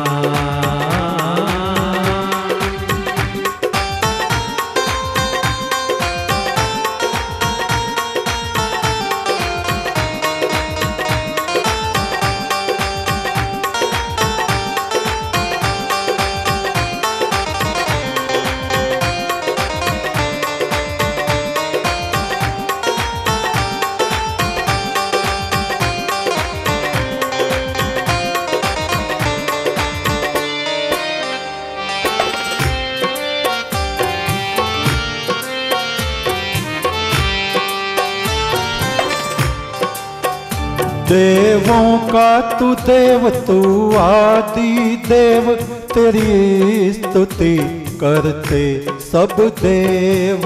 S1: देवों का तू देव, तू आदि देव, तेरी स्तुति करते सब देव।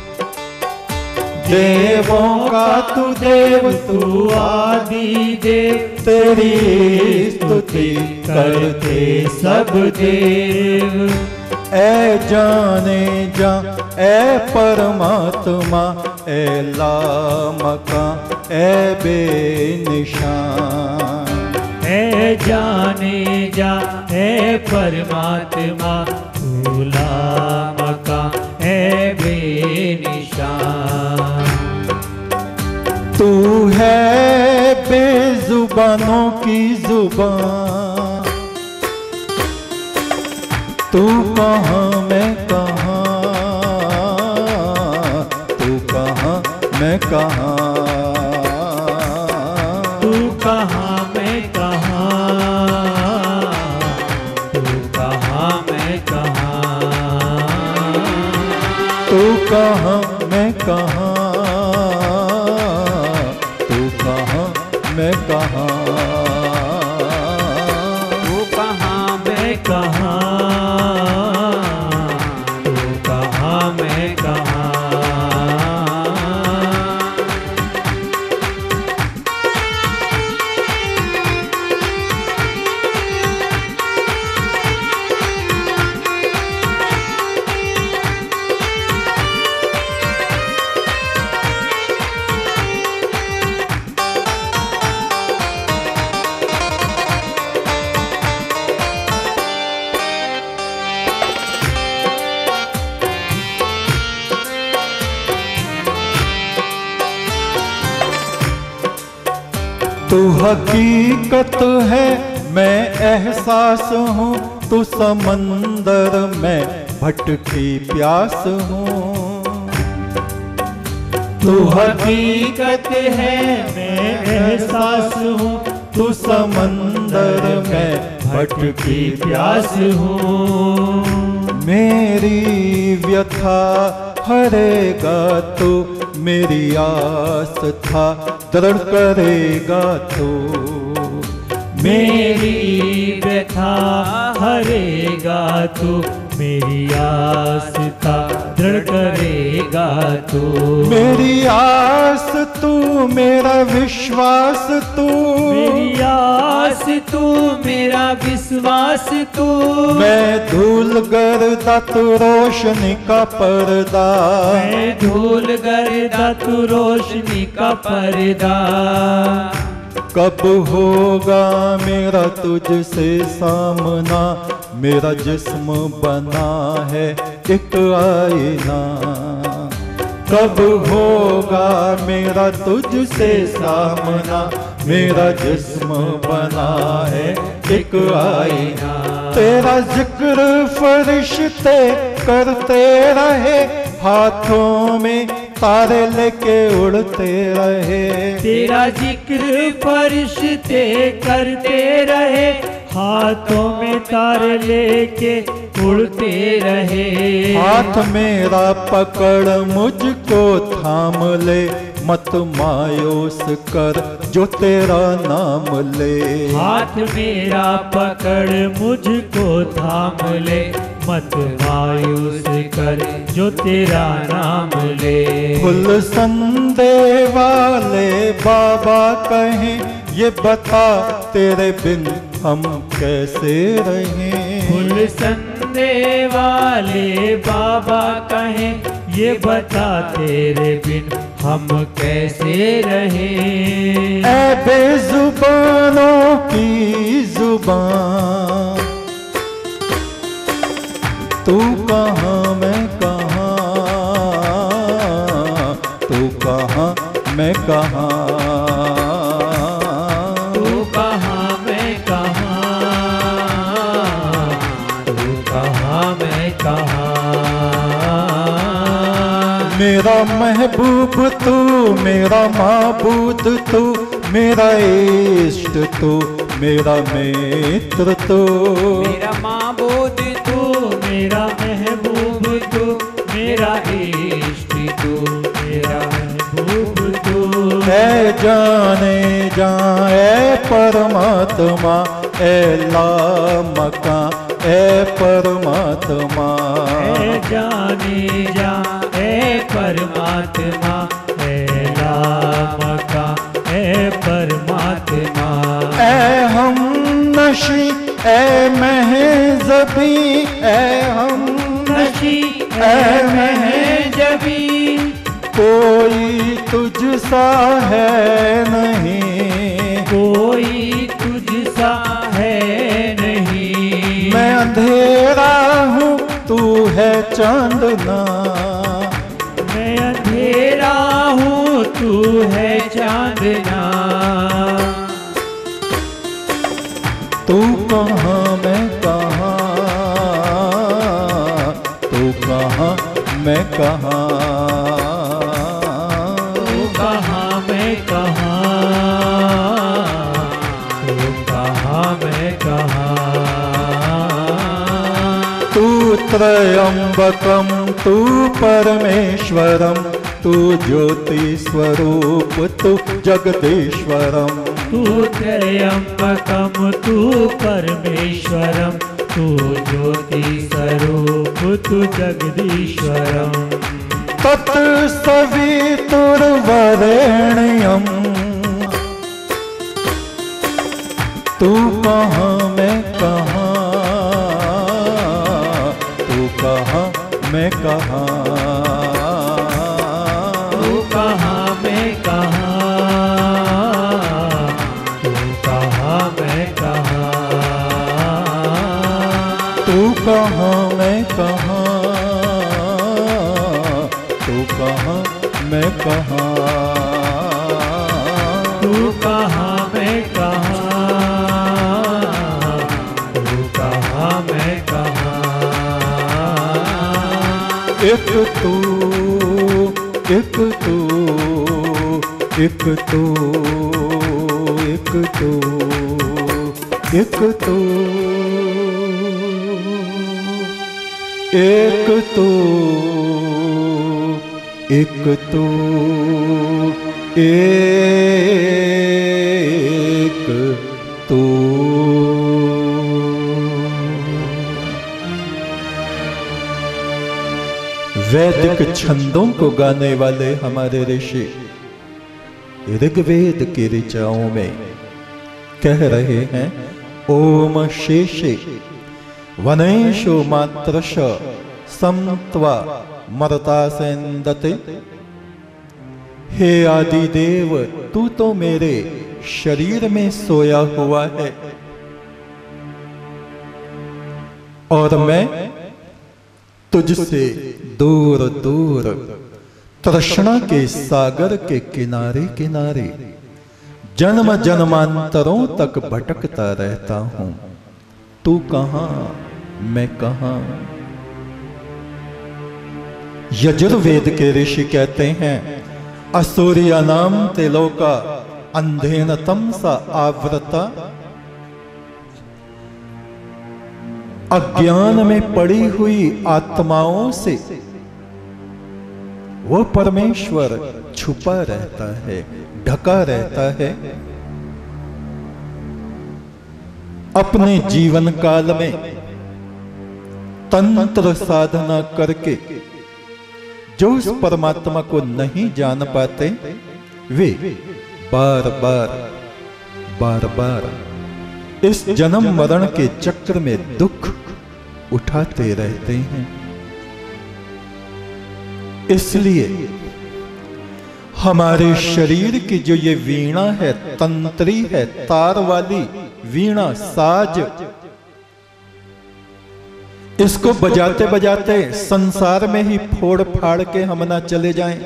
S1: देवों का तू देव, तू
S2: आदि देव,
S1: तेरी स्तुति करते सब देव। ऐ जाने जा ऐ परमात्मा, ऐ लामका ऐ बेनिशान।
S2: ऐ जाने जा ऐ परमात्मा, तू लामका ऐ बेनिशान।
S1: तू है बेजुबानों की जुबान, तू कहाँ मैं कहाँ, तू कहाँ मैं कहाँ,
S2: तू कहाँ मैं कहाँ, तू कहाँ मैं कहाँ,
S1: तू कहाँ मैं कहाँ, तू कहाँ मैं कहाँ,
S2: तू कहाँ मैं कहाँ, तू कहाँ मैं कहाँ।
S1: तू हकीकत है मैं एहसास हूँ, तू समंदर मैं भटकी प्यास हूँ।
S2: तू हकीकत है मैं एहसास हूँ,
S1: तू समंदर में भटकी
S2: प्यास हूँ।
S1: मेरी व्यथा हरेगा तो मेरी आस था दृढ़ करेगा तो।
S2: मेरी व्यथा हरेगा तो मेरी आस था दृढ़ करेगा तो।
S1: मेरी आस तू मेरा विश्वास तू,
S2: मेरी आस तू मेरा विश्वास तू।
S1: मैं धूल गर्दा तू रोशनी का पर्दा,
S2: मैं धूल गर्दा तू रोशनी का पर्दा।
S1: कब होगा मेरा तुझसे सामना, मेरा जिस्म बना है एक आईना। कब होगा मेरा तुझसे सामना, मेरा जिस्म बना है एक आईना। तेरा जिक्र फरिश्ते करते रहे, हाथों में तारे लेके उड़ते रहे।
S2: तेरा जिक्र फरिश्ते करते रहे, हाथों में तारे लेके उड़ते रहे।
S1: हाथ मेरा पकड़ मुझको थाम ले, मत मायूस कर जो तेरा नाम ले।
S2: हाथ मेरा पकड़ मुझको थाम ले, मत मायूस कर जो तेरा नाम ले।
S1: फुल संदे वाले बाबा कहें, ये बता तेरे बिन हम कैसे रहें।
S2: फुल संदे वाले बाबा कहें, ये बता तेरे बिन हम कैसे रहें।
S1: ऐ बेजुबानों की जुबान, तू कहाँ मैं कहाँ, तू कहाँ मैं कहाँ,
S2: तू कहाँ मैं कहाँ, तू कहाँ मैं कहाँ।
S1: मेरा महबूब तू, मेरा माबूद तू, मेरा इष्ट तू, मेरा मित्र तू।
S2: मेरा माबूद तू, मेरा महबूब तू, मेरा इष्ट तू, मेरा महबूब तू।
S1: ऐ जाने जा ऐ परमात्मा, ऐ लामका ऐ परमात्मा।
S2: ऐ जाने जा ऐ परमात्मा, ऐ लामका ऐ परमात्मा।
S1: ऐ हम नशी ऐ महज़बी, ऐ हम
S2: नशी ऐ महज़बी,
S1: कोई तुझ सा है नहीं,
S2: कोई तुझ सा है नहीं।
S1: मैं अंधेरा हूँ तू है चांदना,
S2: मैं अंधेरा हूँ तू है चांदना।
S1: तू कहाँ मैं कहाँ, तू कहाँ मैं कहाँ,
S2: तू कहाँ मैं कहाँ, तू कहाँ मैं कहाँ।
S1: तू त्रयंबकम तू परमेश्वरम, तू ज्योति स्वरूप तू जगदीश्वरम।
S2: तू त्रयंबकम तू परमेश्वरम, तू ज्योति स्वरूप तू जगदीश्वरम।
S1: तत्सवितुर्वरेण्यम, तू कहाँ मैं कहाँ, तू कहाँ मैं कहाँ,
S2: तू कहाँ मैं कहाँ, तू कहाँ मैं कहाँ।
S1: तू कहाँ मैं कहाँ, तू कहाँ मैं कहाँ,
S2: तू कहाँ मैं कहाँ, तू कहाँ मैं कहाँ।
S1: एक तू एक तू एक तू एक तू एक तू एक तू एक तू एक तू। वैदिक छंदों को गाने वाले हमारे ऋषि ऋग्वेद की ऋचाओं में कह रहे हैं, ओम शेषे वनेषु मात्रश समत्वा मरता सेन्दते। हे आदिदेव, तू तो मेरे शरीर में सोया हुआ है और मैं तुझसे दूर दूर तृष्णा के सागर के किनारे किनारे जन्म जन्मांतरों तक भटकता रहता हूं, तू कहां मैं कहां। यजुर्वेद के ऋषि कहते हैं, असुरिया नाम तिलोका अंधेन तमसा आवृता। अज्ञान में पड़ी हुई आत्माओं से वो परमेश्वर छुपा रहता है, ढका रहता है। अपने जीवन काल में तंत्र साधना करके जो उस परमात्मा को नहीं जान पाते, वे बार बार इस जन्म मरण के चक्र में दुख उठाते रहते हैं। इसलिए हमारे शरीर की जो ये वीणा है, तंत्री है, तार वाली वीणा, साज, इसको बजाते बजाते संसार में ही फोड़ फाड़ के हम ना चले जाएं।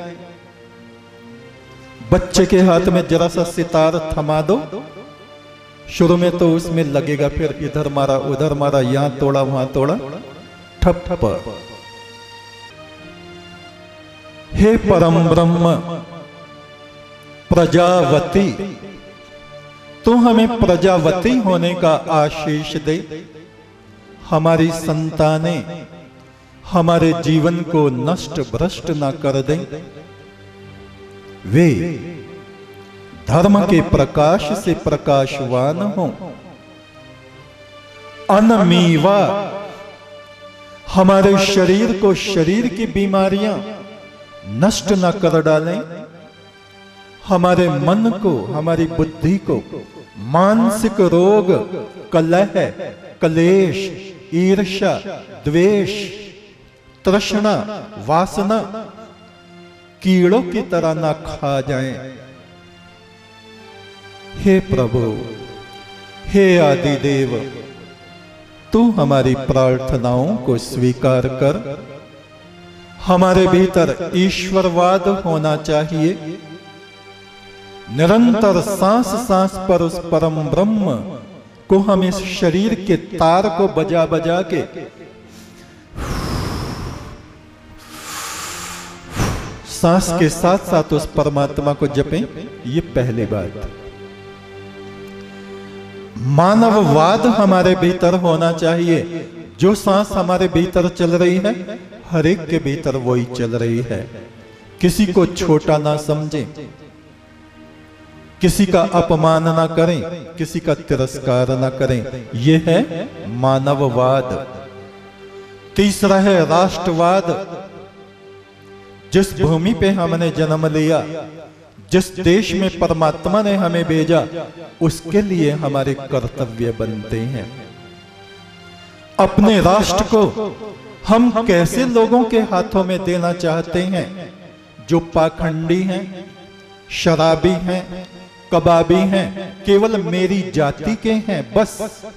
S1: बच्चे के हाथ में जरा सा सितार थमा दो, शुरू में तो उसमें लगेगा, फिर इधर मारा उधर मारा, यहां तोड़ा वहां तोड़ा, ठप ठप। हे परम ब्रह्म प्रजावती, तू हमें प्रजावती होने का आशीष दे। हमारी संतानें हमारे जीवन को नष्ट भ्रष्ट ना कर दें, वे धर्म के प्रकाश से प्रकाशवान हों। अनमीवा हमारे शरीर को, शरीर की बीमारियां नष्ट न कर डालें। हमारे मन को, हमारी बुद्धि को मानसिक रोग, कलह, कलेश, ईर्ष्या, द्वेष, तृष्णा, वासना कीड़ों की तरह ना खा जाएं। हे प्रभु, हे आदिदेव, तू हमारी प्रार्थनाओं को स्वीकार कर। हमारे भीतर ईश्वरवाद होना चाहिए। निरंतर सांस सांस पर उस परम ब्रह्म को हम इस शरीर के तार को बजा बजा के सांस के साथ साथ उस परमात्मा को जपें। ये पहली बात। मानववाद हमारे भीतर होना चाहिए। जो सांस हमारे भीतर चल रही है, हर एक के भीतर वही चल रही है। किसी को छोटा ना समझें, किसी का अपमान ना करें, किसी का तिरस्कार ना करें। यह है मानववाद। तीसरा है राष्ट्रवाद। जिस भूमि पे हमने जन्म लिया, जिस देश में परमात्मा ने हमें भेजा, उसके लिए हमारे कर्तव्य बनते हैं। अपने राष्ट्र को हम कैसे लोगों के हाथों में देना चाहते हैं? जो पाखंडी हैं, शराबी हैं, कबाबी हैं, केवल मेरी जाति के हैं, बस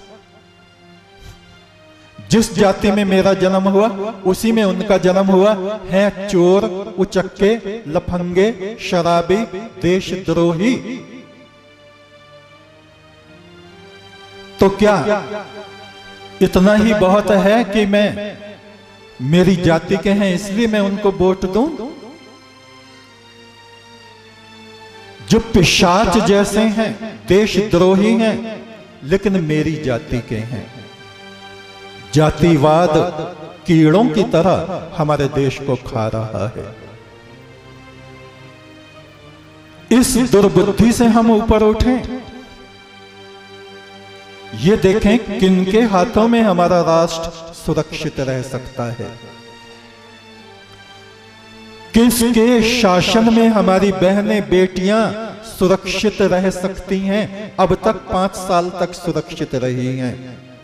S1: जिस जाति में मेरा जन्म हुआ उसी में उनका जन्म हुआ है। चोर, उचक्के, लफंगे, शराबी, देशद्रोही। तो क्या इतना ही बहुत है कि मैं मेरी जाति के हैं इसलिए मैं उनको वोट दूं? जो पिशाच जैसे हैं, देशद्रोही हैं, लेकिन मेरी जाति के हैं। जातिवाद कीड़ों की तरह हमारे देश को खा रहा है। इस दुर्बुद्धि से हम ऊपर उठें। ये देखें किनके हाथों में हमारा राष्ट्र सुरक्षित रह सकता है, किसके शासन में हमारी बहनें बेटियां सुरक्षित रह सकती हैं। अब तक 5 साल तक सुरक्षित रही हैं।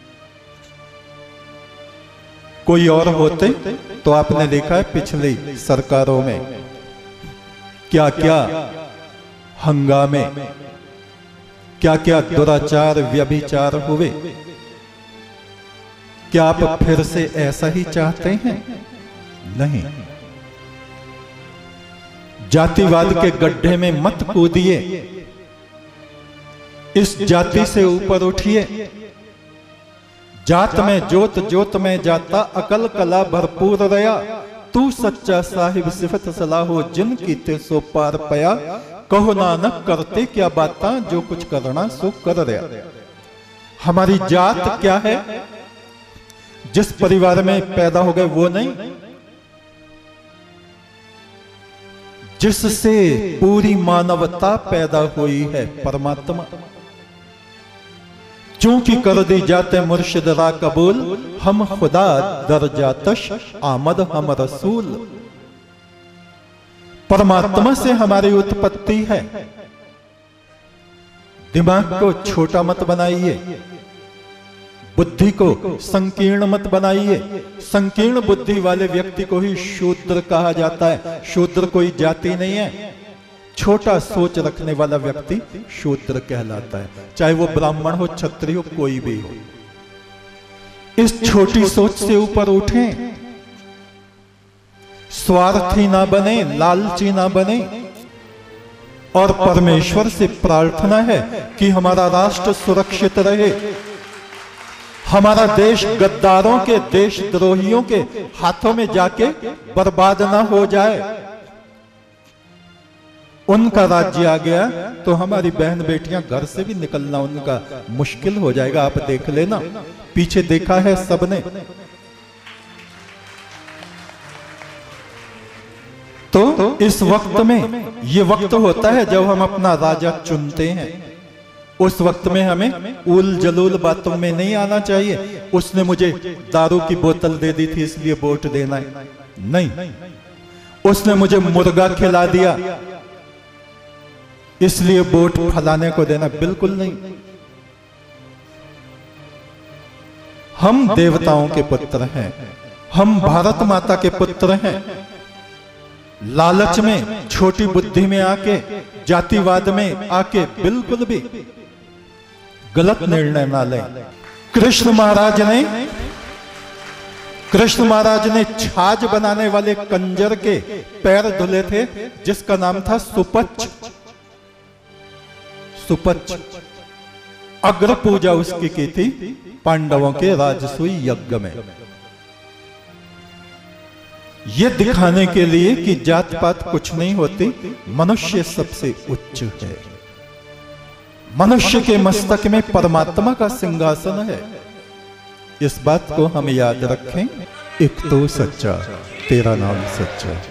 S1: कोई और होते तो आपने देखा है पिछली सरकारों में क्या क्या हंगामे, क्या क्या दुराचार, व्यभिचार हुए। क्या आप फिर से ऐसा ही चाहते हैं? नहीं। जातिवाद के गड्ढे में मत कूदिए। इस जाति से ऊपर उठिए। जात में जोत, जोत में जाता, अकल कला भरपूर रया। तू सच्चा साहिब सिफत सलाहो, जिनकी ते सो पार पया। कहो नानक करते क्या बातां, जो कुछ करना सो कर रहा। हमारी जात क्या है? जिस परिवार में पैदा हो गए वो नहीं, जिससे पूरी मानवता पैदा हुई है, परमात्मा। चूंकि कर दी जाते मुर्शिद रा कबूल, हम खुदा दर जातश आमद हम रसूल। परमात्मा से हमारी उत्पत्ति है। दिमाग को छोटा मत बनाइए, बुद्धि को संकीर्ण मत बनाइए। संकीर्ण बुद्धि वाले व्यक्ति को ही शूद्र कहा जाता है। शूद्र कोई जाति नहीं है। छोटा सोच रखने वाला व्यक्ति शूद्र कहलाता है, चाहे वो ब्राह्मण हो, क्षत्रिय हो, कोई भी हो। इस छोटी सोच से ऊपर उठें, स्वार्थी ना बने, लालची ना बने। और परमेश्वर से प्रार्थना है कि हमारा राष्ट्र सुरक्षित रहे, हमारा देश गद्दारों के, देशद्रोहियों के हाथों में जाके बर्बाद ना हो जाए। उनका राज्य आ गया तो हमारी बहन बेटियां घर से भी निकलना उनका मुश्किल हो जाएगा। आप देख लेना, पीछे देखा है सबने। तो इस वक्त में, ये वक्त होता है जब हम अपना राजा चुनते हैं। उस वक्त में हमें उल जलूल बातों में नहीं आना चाहिए। उसने मुझे दारू की बोतल दे दी थी इसलिए वोट देना है, नहीं। उसने मुझे मुर्गा खिला दिया इसलिए वोट फलाने को देना, बिल्कुल नहीं। हम देवताओं के पुत्र हैं, हम भारत माता के पुत्र हैं। लालच में, छोटी बुद्धि में आके, जातिवाद में आके बिल्कुल भी गलत निर्णय ना लें। कृष्ण महाराज ने छाछ बनाने वाले कंजर के पैर धुले थे, जिसका नाम था सुपच। अग्र पूजा उसकी की थी पांडवों के राजसूय यज्ञ में। यह दिखाने के लिए कि जात पात कुछ नहीं होती, मनुष्य सबसे उच्च है। मनुष्य के मस्तक में परमात्मा का सिंहासन है। इस बात को हम याद रखें। एक तो सच्चा, तेरा नाम सच्चा।